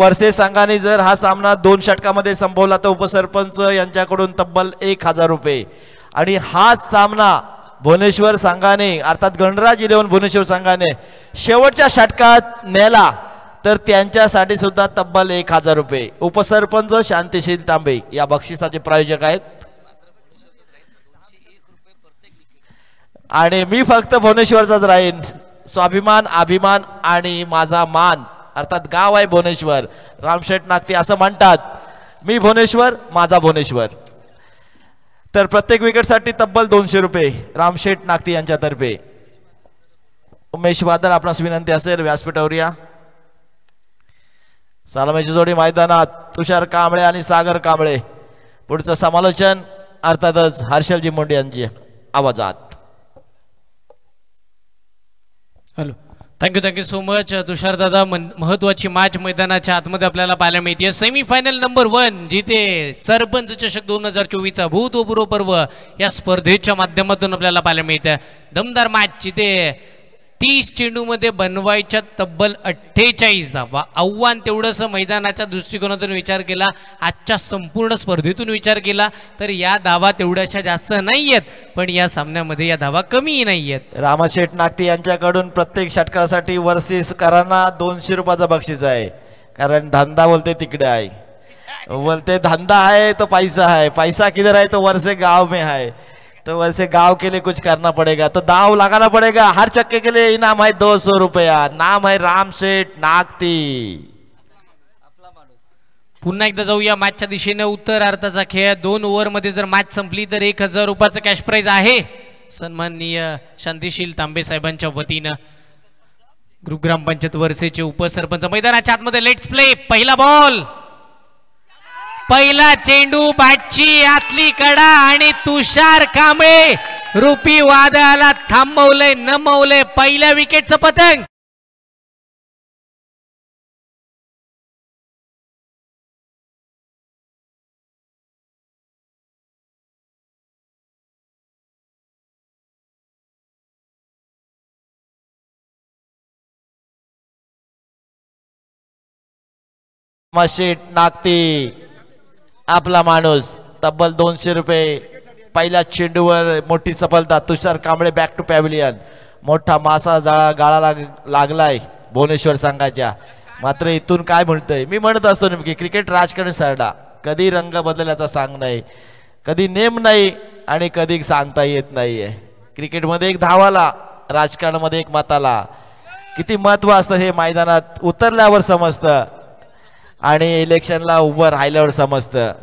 वरसे संघाने जर हा सामना दोन षटकामध्ये संपवला तर उपसरपंच यांच्याकडून तब्बल एक हजार रुपये आणि हाच सामना भुवनेश्वर संघाने अर्थात गणराज इलेव्हन भुवनेश्वर संघाने शेवटच्या षटकात नेला तर त्यांच्यासाठी सुद्धा तब्बल एक हजार रुपये. उपसरपंच शांतिशील तांबे या बक्षिसाचे प्रायोजक आहेत आणि मी फक्त भुवनेश्वरचाच राहीन. स्वाभिमान अभिमान आणि माझा मान अर्थात गाव आहे भुवनेश्वर. रामशेठ नागती असं म्हणतात, मी भुवनेश्वर माझा भुवनेश्वर. तर प्रत्येक विकेटसाठी तब्बल दोनशे रुपये रामशेठ नागती यांच्यातर्फे. उमेश वादळ आपणास विनंती असेल व्यासपीठावर या. सालामीची जोडी मैदानात तुषार कांबळे आणि सागर कांबळे. पुढचं समालोचन अर्थातच हर्षलजी मुंडे यांची आवाजात. Hello, thank you thank you so much Tushar दादा. महत्वाची मॅच मैदानाच्या आतमध्ये आपल्याला पाहायला मिळते. सेमीफायनल नंबर वन जिथे सरपंच चषक दोन हजार चोवीसचा भूतपूर्व पर्व या स्पर्धेच्या माध्यमातून आपल्याला पाहायला मिळते. दमदार मॅच जिथे तीस चेंडूमध्ये बनवायच्या तब्बल अठ्ठेचाळीस धावा. आव्हान तेवढंसं मैदानाच्या दृष्टिकोनातून विचार केला, आजच्या संपूर्ण स्पर्धेतून विचार केला तर या धावा तेवढ्याशा जास्त नाही आहेत, पण या सामन्यामध्ये या धावा कमी नाही आहेत. रामशेठ नागती यांच्याकडून प्रत्येक षटकासाठी वर्षीकरांना दोनशे रुपयाचं बक्षीस आहे. कारण धंदा बोलते तिकडे आहे, बोलते धंदा है तो पैसा है, पैसा किधर है तो वर्षे गांव में है. तो वैसे गांव के लिए कुछ करना पड़ेगा, तो दाव लगाना पड़ेगा. हर चक्के के लिए इनाम है दो सौ रुपया. नाम है रामशेठ नागती. पुन्हा एकदा जाऊया मॅचच्या दिशेने. उत्तर अर्थाचा खेळ. दोन ओव्हर मध्ये जर मॅच संपली तर एक हजार रुपयाचं कॅश प्राइज आहे. सन्माननीय शांतिशील तांबे साहेबांच्या वतीनं ग्रुप ग्रामपंचायत वर्षेचे उपसरपंच. मैदानाच्या आतमध्ये लेट्स प्ले. पहिला बॉल, पहिला चेंडू, बॅटची आतली कडा आणि तुषार कांबळे रुपी वादळाला थांबवले नमवले. पहिल्या विकेटचं पतंग. रामशेठ नागती आपला माणूस. तब्बल दोनशे रुपये. पहिल्या चेंडूवर मोठी सफलता. Tushar Kamble back to pavilion. मोठा मासा जाळा गाळा लाग लागलाय भुवनेश्वर संघाच्या. मात्र इथून काय म्हणतोय, मी म्हणत असतो नेमकी क्रिकेट राजकारण सरडा. कधी रंग बदलायचा सांग नाही, कधी नेम नाही आणि कधी सांगता येत नाहीये. क्रिकेटमध्ये एक धावाला, राजकारणामध्ये एक मताला किती महत्व असतं हे मैदानात उतरल्यावर समजतं आणि इलेक्शनला उभं राहिल्यावर समजतं.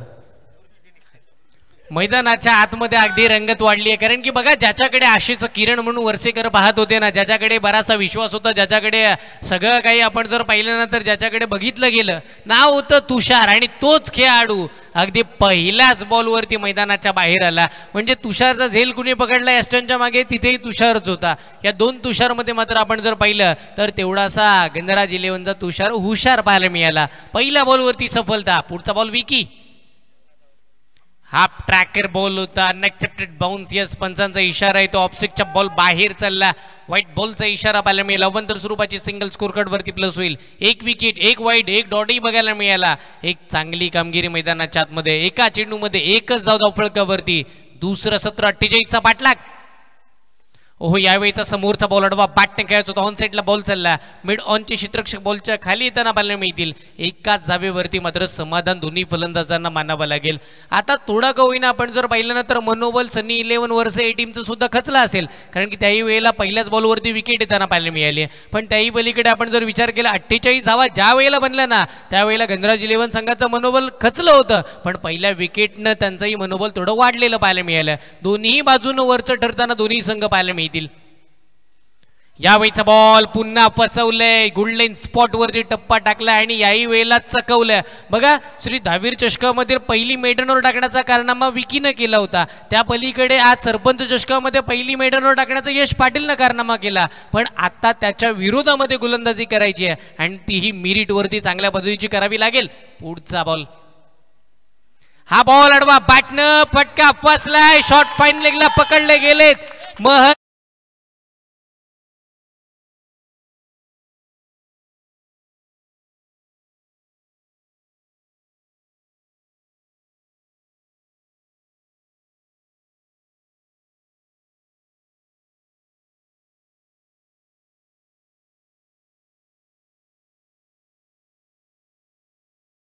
मैदानाच्या आतमध्ये अगदी रंगत वाढली आहे. कारण की बघा, ज्याच्याकडे आशेचं किरण म्हणून वर्षेकर पाहत होते ना, ज्याच्याकडे बराचसा विश्वास होता, ज्याच्याकडे सगळं काही आपण जर पाहिल्यानंतर ज्याच्याकडे बघितलं गेलं नाव होतं तुषार, आणि तोच खेळाडू अगदी पहिल्याच बॉलवरती मैदानाच्या बाहेर आला. म्हणजे तुषारचा झेल कुणी पकडला एस्टनच्या मागे, तिथेही तुषारच होता. या दोन तुषारमध्ये मात्र आपण जर पाहिलं तर तेवढासा गणराज इलेव्हनचा तुषार हुशार पाहायला मिळाला. पहिल्या बॉलवरती सफलता. पुढचा ball Vicky. Half tracker ball होता, अनएक्सेप्टेड बाउन्स. यस, पंचांचा इशारा आहे तो ऑफस्टिकचा बॉल बाहेर चालला. व्हाईट बॉलचा इशारा पाहायला मिळाला. अवंतर स्वरूपाची सिंगल स्कोर कार्ड वरती प्लस होईल. एक विकेट, एक वाईट, एक डॉटही बघायला मिळाला. एक चांगली कामगिरी मैदानाच्या आतमध्ये. एका चेंडूमध्ये एकच धाव धावफळकावरती. दुसरं सत्र अठ्ठेचाळीसचा पाठलाग. ओहो, यावेळीचा समोरचा बॉल अडवा बॅटने खेळायचा होता. ऑन साईडला बॉल चालला. मिड ऑनचे क्षेत्ररक्षक बॉलच्या खाली येताना पाहायला मिळतील. एकाच जावेवरती मात्र समाधान दोन्ही फलंदाजांना मानावं लागेल. आता थोडा का होईना आपण जर पाहिलं ना तर मनोबल सनी इलेव्हन वर्ष ए टीमचं सुद्धा खचला असेल. कारण की त्याही वेळेला पहिल्याच बॉलवरती विकेट येताना पाहायला मिळाली. पण त्याही पलीकडे आपण जर विचार केला, अठ्ठेचाळीस धावा ज्या वेळेला बनल्या ना त्यावेळेला गणराज इलेव्हन संघाचं मनोबल खचलं होतं. पण पहिल्या विकेटनं त्यांचंही मनोबल थोडं वाढलेलं पाहायला मिळालं. दोन्ही बाजूनं वरचं ठरताना दोन्ही संघ पाहायला मिळतील. यावेळीचा बॉल पुन्हा फसवलंय. गुडलाईन स्पॉट वरती टप्पा टाकला आणि याही वेळेला चकवलं. बघा, श्री दहावीर चषकामध्ये पहिली मेडनवर टाकण्याचा कारनामा विकीनं केला होता. त्या पलीकडे आज सरपंच चषकामध्ये पहिली मेडनवर टाकण्याचा यश पाटीलनं कारनामा केला. पण आता त्याच्या विरोधामध्ये गोलंदाजी करायची आहे आणि तीही मेरिट वरती चांगल्या पद्धतीची करावी लागेल. पुढचा बॉल. हा बॉल अडवा बॅटनं फटका फसलाय. शॉर्ट फाईन लेगला पकडले गेलेत. मह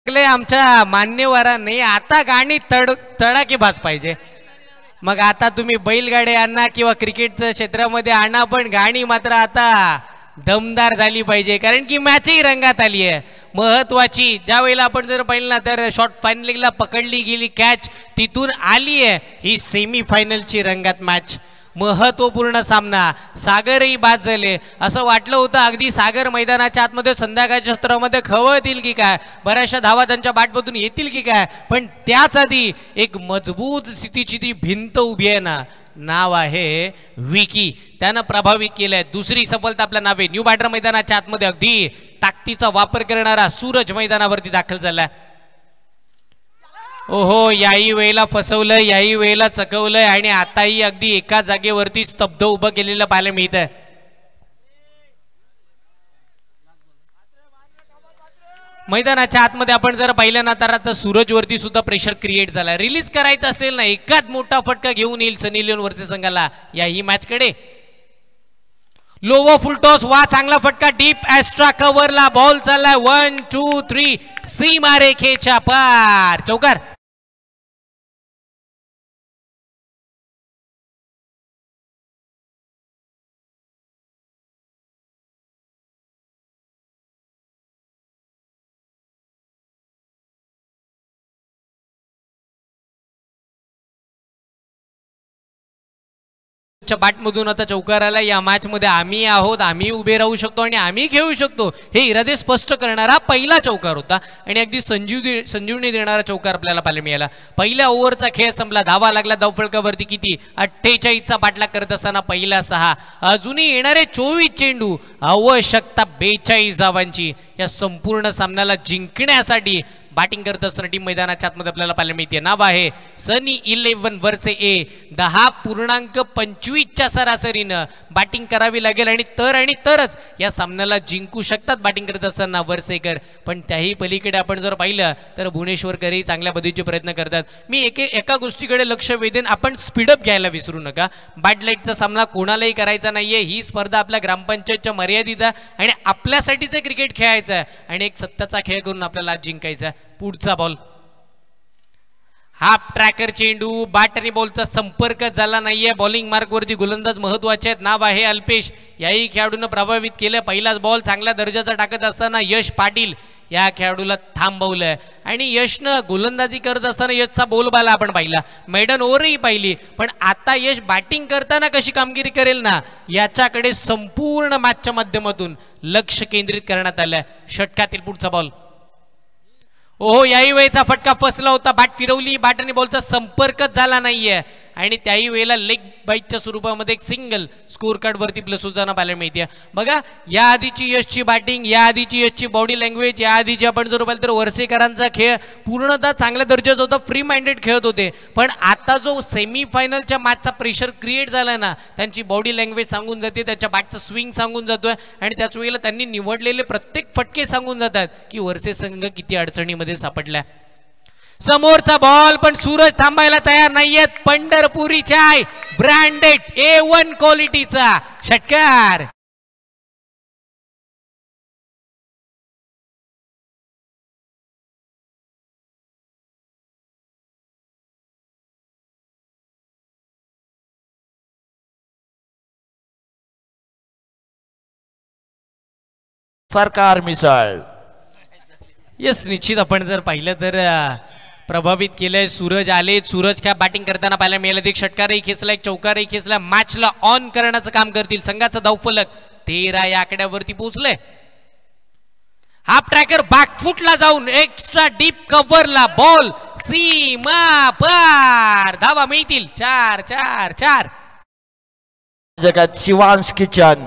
आमच्या मान्यवरांनी आता गाणी तड तडाखेबाज पाहिजे. मग आता तुम्ही बैलगाडी आणा किंवा क्रिकेटच्या क्षेत्रामध्ये आणा, पण गाणी मात्र आता दमदार झाली पाहिजे, कारण की मॅचही रंगात आली आहे. महत्वाची ज्या वेळेला आपण जर पाहिलं ना तर शॉर्ट फायनलिंगला पकडली गेली कॅच, तिथून आली आहे ही सेमी फायनलची रंगात मॅच. महत्वपूर्ण सामना. सागरही बाद झाले. असं वाटलं होतं अगदी सागर मैदानाच्या आतमध्ये संध्याकाळच्या सत्रामध्ये खवळतील की काय, बऱ्याचशा धावा त्यांच्या बॅटमधून येतील की काय, पण त्याच आधी एक मजबूत स्थितीची ती भिंत उभी आहे ना, नाव आहे विकी, त्यानं प्रभावित केलंय. दुसरी सफलता आपल्या नावे. न्यू बॅटर मैदानाच्या आतमध्ये अगदी ताकदीचा वापर करणारा सूरज मैदानावरती दाखल झालाय. ओहो, याही वेळेला फसवलं, याही वेळेला चकवलंय आणि आताही अगदी एका जागेवरती स्तब्ध उभं केलेलं पाहायला मिळतंय. मैदानाच्या आतमध्ये आपण जर पाहिलं ना तर आता सूरज वरती सुद्धा प्रेशर क्रिएट झालाय. रिलीज करायचं असेल ना, एकाच मोठा फटका घेऊन येईल सनी लिओन वरच्या संघाला याही मॅच कडे. लोवो फुलटॉस, वा चांगला फटका डीप एक्स्ट्रा कव्हरला बॉल चाललाय. वन टू थ्री, सीमा रेखेच्या पार, चौकार. बाटमधून आता चौकार आला. या मॅच मध्ये आम्ही आहोत, आम्ही उभे राहू शकतो आणि आम्ही खेळू शकतो हे इरादे स्पष्ट करणारा पहिला चौकार होता आणि अगदी संजीव संजीवनी देणारा चौकार आपल्याला पाहायला मिळाला. पहिल्या ओव्हरचा खेळ संपला. धावा लागला धावफलकावरती किती, अठ्ठेचाळीसचा बाटला करत असताना पहिला सहा. अजूनही येणारे चोवीस चेंडू, आवश्यकता बेचाळीस धावांची. या संपूर्ण सामन्याला जिंकण्यासाठी बॅटिंग करत असताना टीम मैदानाच्या आतमध्ये आपल्याला पाहायला मिळते. नाव आहे सनी इलेव्हन वर्से ए. दहा पूर्णांक पंचवीसच्या सरासरीनं बॅटिंग करावी लागेल आणि तर आणि तरच या सामन्याला जिंकू शकतात बॅटिंग करत असताना वर्सेकर. पण त्याही पलीकडे आपण जर पाहिलं तर भुवनेश्वरकरही चांगल्या पद्धतीचे प्रयत्न करतात. मी एके एका गोष्टीकडे लक्ष वेधेन, आपण स्पीडअप घ्यायला विसरू नका. बॅट लाईटचा सामना कोणालाही करायचा नाहीये. ही स्पर्धा आपल्या ग्रामपंचायतच्या मर्यादित आहे आणि आपल्यासाठीच क्रिकेट खेळायचं आहे आणि एक सत्याचा खेळ करून आपल्याला जिंकायचं आहे. पुढचा बॉल, हाफ ट्रॅकर चेंडू, बॅट आणि बॉलचा संपर्क झाला नाहीये. बॉलिंग मार्क वरती गोलंदाज महत्वाचे आहेत. नाव आहे अल्पेश. याही खेळाडूनं प्रभावित केलं. पहिलाच बॉल चांगल्या दर्जाचा टाकत असताना यश पाटील या खेळाडूला थांबवलंय आणि यशनं गोलंदाजी करत असताना यशचा बोलबाला आपण पाहिला, मैदान ओव्हरही पाहिली, पण आता यश बॅटिंग करताना कशी कामगिरी करेल ना याच्याकडे संपूर्ण मॅचच्या माध्यमातून लक्ष केंद्रित करण्यात आलंय. षटकातील पुढचा बॉल. ओहो, याही वेळेचा फटका फसला होता. बॅट फिरवली, बॅट आणि बॉलचा संपर्कच झाला नाहीये आणि त्याही वेळेला लेग बाईटच्या स्वरूपामध्ये एक सिंगल स्कोर कार्ड वरती प्लस होताना पाहायला मिळते. बघा, या आधीची यशची बॅटिंग, या आधीची यशची बॉडी लँग्वेज, या आधीची आपण जर पाहिलं तर वर्सेकरांचा खेळ पूर्णतः चांगल्या दर्जाचा होता. फ्री माइंडेड खेळत होते, पण आता जो सेमी फायनलच्या मॅचचा प्रेशर क्रिएट झाला ना, त्यांची बॉडी लँग्वेज सांगून जाते, त्यांच्या बॅटचा स्विंग सांगून जातोय आणि त्याच वेळेला त्यांनी निवडलेले प्रत्येक फटके सांगून जातात की वर्से संघ किती अडचणीमध्ये सापडलाय. समोरचा बॉल, पण सूरज थांबायला तयार नाहीयेत. Pandharpuri chai branded A one क्वालिटीचा षटकार. सरकार मिसळ. येस, निश्चित आपण जर पाहिलं तर प्रभावित केलंय. सूरज आले, सूरज काय बॅटिंग करताना पाहायला मिळालं. एक षटकारही खेचला, एक चौकारही खेचला. मॅचला ऑन करण्याचं काम करतील. संघाचा धावफलक तेरा या आकड्यावरती पोहोचलंय. हाफ ट्रॅकर बॅकफुटला जाऊन एक्स्ट्रा डीप कव्हरला बॉल, सीमा पार. धावा मिळतील चार चार चार. जगात शिवांश किचन.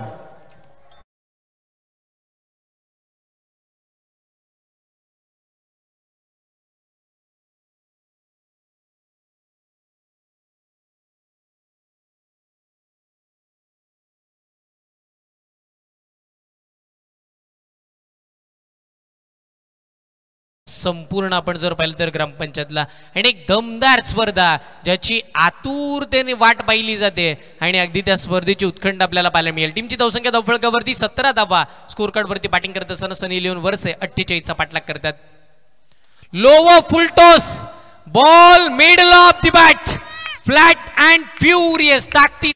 संपूर्ण आपण जर पाहिलं तर ग्रामपंचायतला आणि एक दमदार स्पर्धा ज्याची आतुरतेने वाट पाहिली जाते आणि अगदी त्या स्पर्धेची उत्खंड आपल्याला पाहायला मिळेल. टीमची धावसंख्या धावफलकावरती सतरा धावा. स्कोर कार्ड वरती बॅटिंग करत असताना सनी लिओन वर्से अठ्ठेचाळीसचा पाठलाग करतात. Lower full toss, ball middle off the bat, flat and furious. ताकदी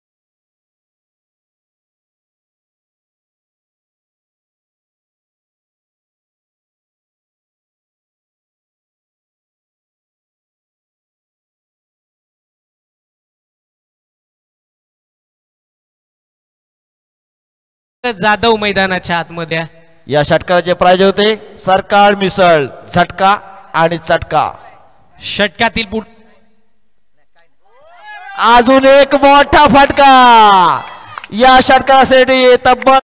जाधव मैदानाच्या आतमध्ये. या षटकाचे प्राइज होते सरकार मिसळ, झटका आणि चटका. षटकातील पुट अजून एक मोठा फटका. या षटकासाठी तब्बल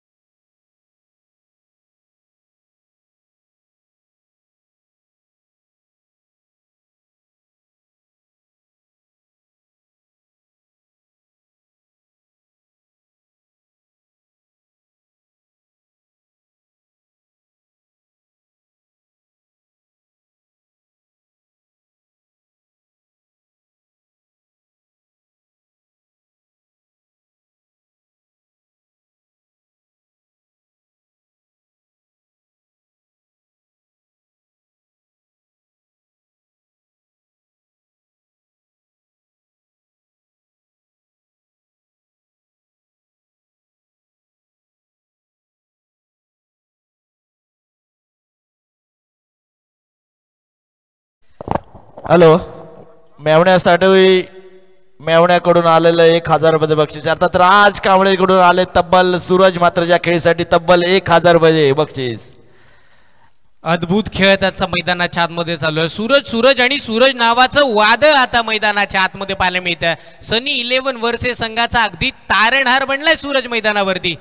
हॅलो मेवण्यासाठी मेवण्याकडून आलेलं एक हजार रुपये बक्षीस. अर्थात राज कांबळेकडून आले तब्बल सूरज मात्रच्या खेळीसाठी तब्बल एक हजार रुपये बक्षीस. अद्भुत खेळ त्याचा मैदानाच्या आतमध्ये चालू आहे. सूरज सूरज आणि सूरज नावाचं वादळ आता मैदानाच्या आतमध्ये पाहायला मिळतं. सनी इलेव्हन वर्सेस संघाचा अगदी तारणहार बनलाय सूरज मैदानावरती.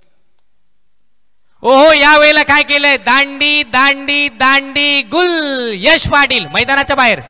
ओहो या वेळेला काय केलंय, दांडी दांडी दांडी गुल. यश पाटील मैदानाच्या बाहेर.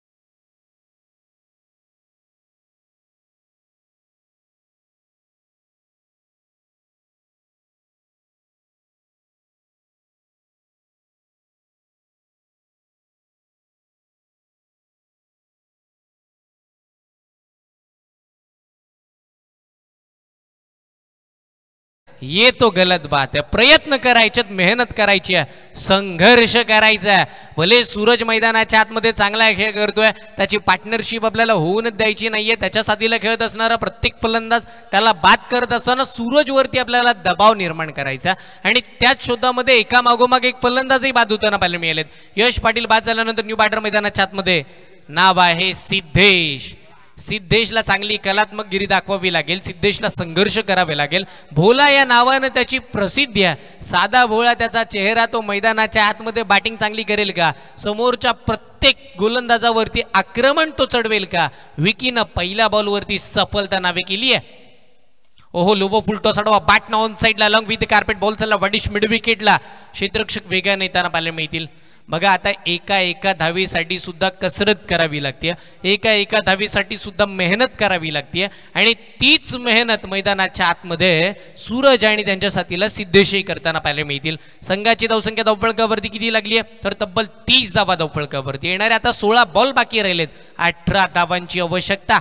ये तो गलत बात है. प्रयत्न करायचे, मेहनत करायची आहे, संघर्ष करायचा. भले सूरज मैदानाच्या आतमध्ये चांगला खेळ करतोय, त्याची पार्टनरशिप आपल्याला होऊनच द्यायची नाहीये. त्याच्या साथीला खेळत असणारा प्रत्येक फलंदाज त्याला बाद करत असताना सूरजवरती आपल्याला दबाव निर्माण करायचा आणि त्याच शोधामध्ये एका मागोमाग एक फलंदाजही बाद होताना पाहायला मिळालेत. यश पाटील बाद झाल्यानंतर न्यू बॅटर मैदानाच्या आतमध्ये नाव आहे सिद्धेश. सिद्धेशला चांगली कलात्मकगिरी दाखवावी लागेल, सिद्धेशला संघर्ष करावे लागेल. भोला या नावानं त्याची प्रसिद्धी आहे. साधा भोळा त्याचा चेहरा. तो मैदानाच्या आतमध्ये बॅटिंग चांगली करेल का, समोरच्या प्रत्येक गोलंदाजावरती आक्रमण तो चढवेल का. विकीनं पहिल्या बॉलवरती सफलता नावे केली आहे. ओहो लोवो फुलटो साडवा बॅट ऑन साइडला लॉंग विथ कार्पेट बॉल चालला वडिश मिड विकेटला. क्षेत्ररक्षक वेगाने येताना पाहायला मिळतील. बघा आता एका एका धावीसाठी सुद्धा कसरत करावी लागते, एका एका धावीसाठी सुद्धा मेहनत करावी लागते आणि तीच मेहनत मैदानाच्या आतमध्ये सूरज आणि त्यांच्या साथीला सिद्धेशही करताना पाहायला मिळतील. संघाची धावसंख्या धावफलकावरती किती लागली आहे तर तब्बल तीस धावा धावफलकावरती. येणारे आता सोळा बॉल बाकी राहिलेत. अठरा धावांची आवश्यकता.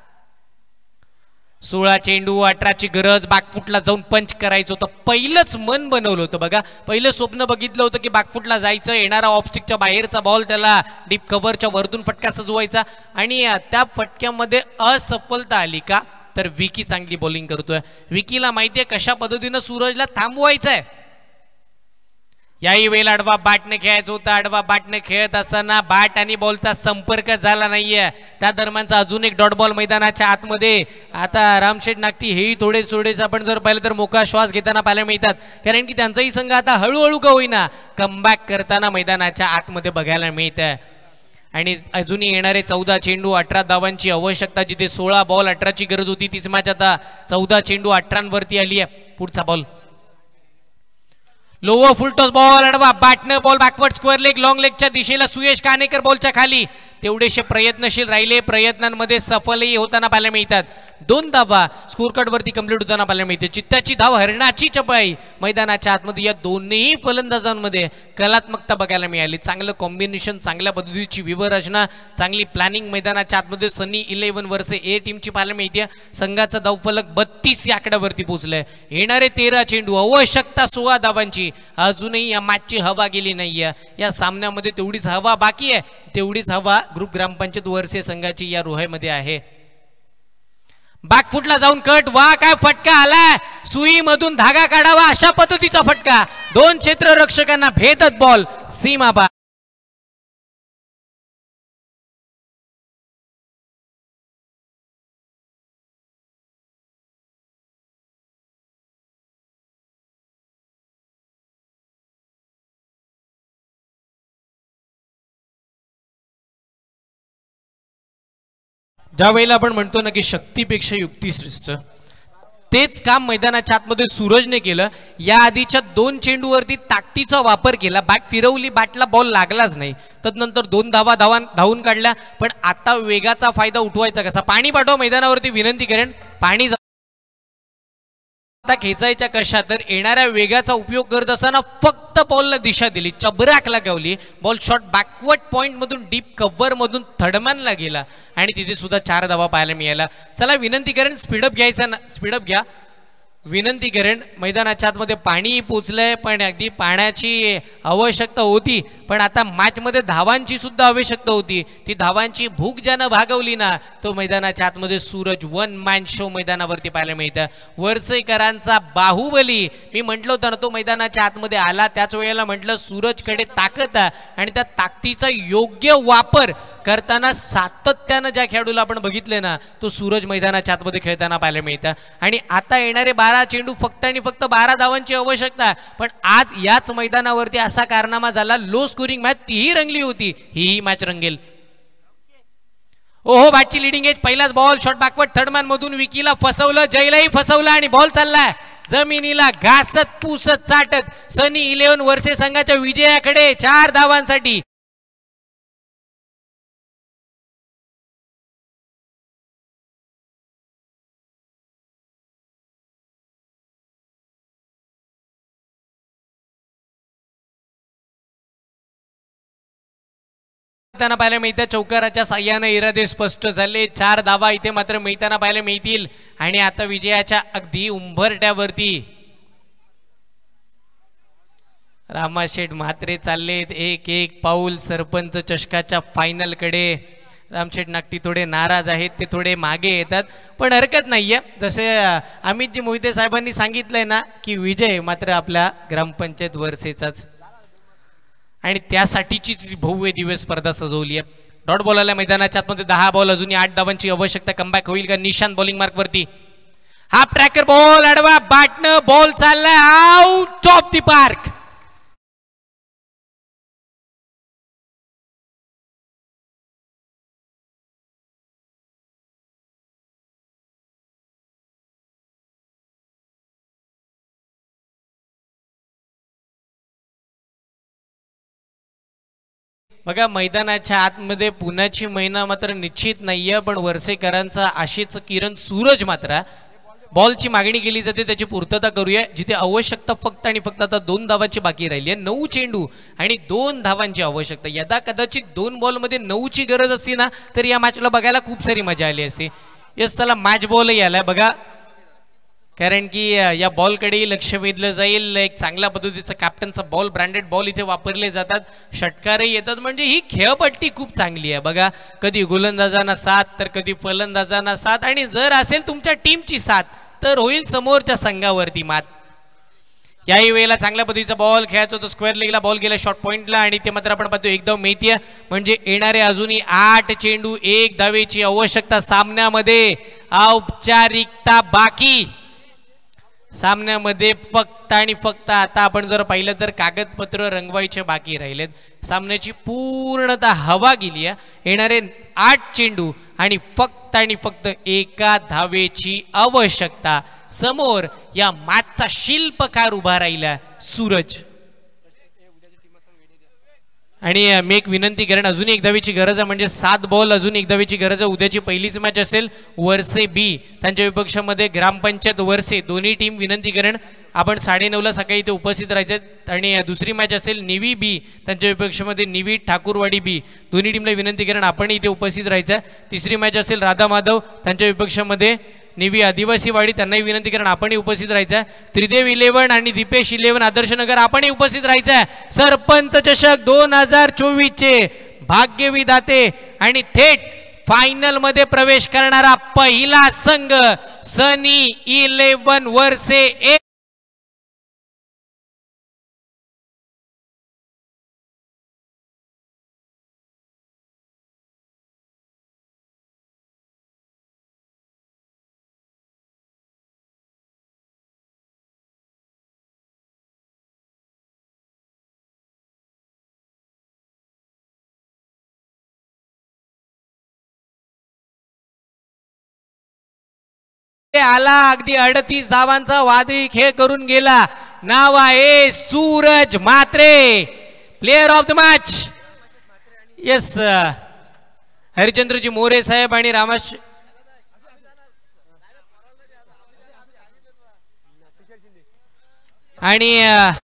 सोळा चेंडू, अठराची गरज. बागफुटला जाऊन पंच करायचं होतं. पहिलंच मन बनवलं होतं बघा. पहिलं स्वप्न बघितलं होतं की बागफुटला जायचं, येणारा ऑफस्टिकच्या बाहेरचा बॉल त्याला डीप कव्हरच्या वरतून फटका सजवायचा आणि त्या फटक्यामध्ये असफलता आली का तर विकी चांगली बॉलिंग करतोय. विकीला माहिती आहे कशा पद्धतीनं सूरजला थांबवायचं आहे. याही वेळेला आडवा बॅटने खेळायचं होतं. आडवा बॅटने खेळत असताना बॅट आणि बॉलचा संपर्क झाला नाहीये. त्या दरम्यानचा अजून एक डॉट बॉल मैदानाच्या आतमध्ये. आता रामशेठ नागटी हेही थोडे थोडेच आपण जर पाहिलं तर मोकळा श्वास घेताना पाहायला मिळतात, कारण की त्यांचाही संघ आता हळूहळू का होईना कमबॅक करताना मैदानाच्या आतमध्ये बघायला मिळत आहे. आणि अजूनही येणारे चौदा चेंडू, अठरा धावांची आवश्यकता. जिथे सोळा बॉल अठराची गरज होती तीच मॅच आता चौदा चेंडू अठरांवरती आली आहे. पुढचा ball lower full toss ball. अडवा बॅटनं ball backward square leg long लेगच्या दिशेला. सुयश कानेकर बॉलच्या खाली. तेवढेसे प्रयत्नशील राहिले, प्रयत्नांमध्ये सफलही होताना पाहायला मिळतात. दोन धावा स्कोर कार्ड वरती कंप्लीट होताना पाहायला मिळते. चित्ताची धाव, हरणाची चपळाई मैदानाच्या आतमध्ये या दोन्ही फलंदाजांमध्ये कलात्मकता बघायला मिळाली. चांगलं कॉम्बिनेशन, चांगल्या पद्धतीची व्यूहरचना, चांगली प्लॅनिंग मैदानाच्या आतमध्ये सनी इलेव्हन वर्से ए टीमची पाहायला मिळते. संघाचा धावफलक बत्तीस या आकड्यावरती पोहोचलाय. येणारे तेरा चेंडू, आवश्यकता सोळा धावांची. अजूनही या मॅचची हवा गेली नाहीये. या सामन्यामध्ये तेवढीच हवा बाकी आहे, तेवढीच हवा ग्रुप ग्रामपंचायत वर्षे संघाची या रोह्यामध्ये आहे. बॅकफुटला जाऊन कट, वा काय फटका आलाय, सुई मधून धागा काढावा अशा पद्धतीचा फटका. दोन क्षेत्ररक्षकांना भेदत बॉल सीमा बा ज्या वेळेला आपण म्हणतो ना की शक्तीपेक्षा युक्ती श्रेष्ठ, तेच काम मैदानाच्या आतमध्ये सूरजने केलं. या आधीच्या दोन चेंडूवरती ताकदीचा वापर केला, बॅट फिरवली, बॅटला बॉल लागलाच नाही. तदनंतर दोन धावा धावा धावून काढल्या. पण आता वेगाचा फायदा उठवायचा कसा? पाणी पाठवा मैदानावरती विनंती करेन. पाणी खेचायच्या कशा तर येणाऱ्या वेगाचा उपयोग करत असताना फक्त बॉलला दिशा दिली, चबराकला गावली. बॉल शॉट बॅकवर्ड पॉइंट मधून डीप कव्हर मधून थडमॅनला गेला आणि तिथे सुद्धा चार धावा पाहायला मिळाला. चला विनंती करेन स्पीडअप घ्यायचा ना, स्पीडअप घ्या विनंती करेन. मैदानाच्या आतमध्ये पाणी पोचलंय, पण अगदी पाण्याची आवश्यकता होती, पण आता मॅचमध्ये धावांची सुद्धा आवश्यकता होती. ती धावांची भूक ज्यानं भागवली ना, तो मैदानाच्या आतमध्ये सूरज वन मॅन शो मैदानावरती पाहायला मिळतं. वरसेकरांचा बाहुबली मी म्हटलं होतं ना, तो मैदानाच्या आतमध्ये आला. त्याच वेळेला म्हटलं सूरजकडे ताकद आहे आणि त्या ताकदीचा योग्य वापर करताना सातत्यानं ज्या खेळाडूला आपण बघितले ना, तो सूरज मैदानाच्या आतमध्ये खेळताना पाहायला मिळतं. आणि आता येणारे बारा चेंडू फक्त आणि फक्त बारा धावांची आवश्यकता. पण आज याच मैदानावरती असा कारनामा झाला, लो स्कोरिंग मॅच तीही रंगली होती, ही मॅच रंगेल. ओहो, बॅटची लिडिंग एज, पहिलाच ball shot backward third man मधून विकीला फसवलं, जयलाही फसवलं आणि बॉल चाललाय जमिनीला घासत पुसत चाटत सनी इलेव्हन वर्से संघाच्या विजयाकडे चार धावांसाठी. पाहायला मिळतं चौकाराच्या साह्याने इरादे स्पष्ट झाले. चार धावा इथे मात्र मिळताना पाहायला मिळतील आणि आता विजयाच्या अगदी उंबरट्यावरती रामाशेठ म्हात्रे चाललेत. एक एक पाऊल सरपंच चषकाच्या फायनल कडे. रामशेठ नागटी थोडे नाराज आहेत, ते थोडे मागे येतात, पण हरकत नाहीये. जसे अमितजी मोहिते साहेबांनी सांगितलंय ना की विजय मात्र आपल्या ग्रामपंचायत वर्सेचाच, आणि त्यासाठीचीच भव्य दिवस स्पर्धा सजवली आहे. डॉट बॉल आला मैदानाच्या आतमध्ये, दहा बॉल अजून आठ धावांची आवश्यकता. कमबॅक होईल का? निशांत बॉलिंग मार्क वरती, हाफ ट्रॅकर बॉल अडवा, बॅटनं बॉल चाललाय आउट ऑफ दी पार्क. बघा मैदानाच्या आतमध्ये पुण्याची मैना मात्र निश्चित नाहीये, पण वर्सेकरांचा आशेचं किरण सूरज मात्र बॉलची मागणी केली जाते, त्याची पूर्तता करूया. जिथे आवश्यकता फक्त आणि फक्त आता दोन धावांची बाकी राहिली आहे. नऊ चेंडू आणि दोन धावांची आवश्यकता. यदा कदाचित दोन बॉल मध्ये नऊची गरज असती ना, तर या मॅचला बघायला खूप सारी मजा आली असती. यस, त्याला मॅच बॉलही आलाय बघा, कारण की या बॉलकडेही लक्ष वेधलं जाईल. एक चांगल्या पद्धतीचा कॅप्टनचा बॉल, ब्रँडेड बॉल इथे वापरले जातात, षटकारही येतात. म्हणजे ही खेळपट्टी खूप चांगली आहे बघा. कधी गोलंदाजांना साथ तर कधी फलंदाजांना साथ, आणि जर असेल तुमच्या टीमची साथ तर होईल समोरच्या संघावरती मात. याही वेळेला चांगल्या पद्धतीचा बॉल खेळायचा होता, स्क्वेअर लेगला बॉल गेला शॉर्ट पॉइंटला, आणि ते मात्र आपण पाहतो एकदम मेहती. म्हणजे येणारे अजूनही आठ चेंडू, एक धावेची आवश्यकता. सामन्यामध्ये औपचारिकता बाकी. सामन्यामध्ये फक्त आणि फक्त आता आपण जर पाहिलं तर कागदपत्र रंगवायचे बाकी राहिलेत. सामन्याची पूर्णतः हवा गेली आहे. येणारे आठ चेंडू आणि फक्त आणि फक्त एका धावेची आवश्यकता. समोर या मॅचचा शिल्पकार उभा राहिला सूरज. आणि मी एक विनंती करेन, अजून एक धावेची गरज आहे, म्हणजे सात बॉल अजून एक धावेची गरज आहे. उद्याची पहिलीच मॅच असेल वरसे बी त्यांच्या विपक्षामध्ये ग्रामपंचायत वरसे. दोन्ही टीम विनंती करेन आपण साडेनऊला सकाळी इथे उपस्थित राहायचे. आणि दुसरी मॅच असेल निवी बी त्यांच्या विपक्षामध्ये निवी ठाकूरवाडी बी. दोन्ही टीमला विनंती करेन आपण इथे उपस्थित राहायचं. तिसरी मॅच असेल राधा माधव त्यांच्या विपक्षामध्ये निवी आदिवासी वाडी, त्यांनाही विनंती करेन आपणही उपस्थित राहायचं. त्रिदेव इलेव्हन आणि दीपेश इलेव्हन आदर्शनगर आपणही उपस्थित राहायचं. सरपंच चषक दोन हजार चोवीस चे भाग्यविधाते आणि थेट फायनल मध्ये प्रवेश करणारा पहिला संघ सनी इलेव्हन वर्से एक. आला अगदी अडतीस धावांचा वादळी खेळ करून गेला. नाव आहे Suraj Mhatre, player of the match. Yes, हरिचंद्रजी मोरे साहेब आणि रामाश आणि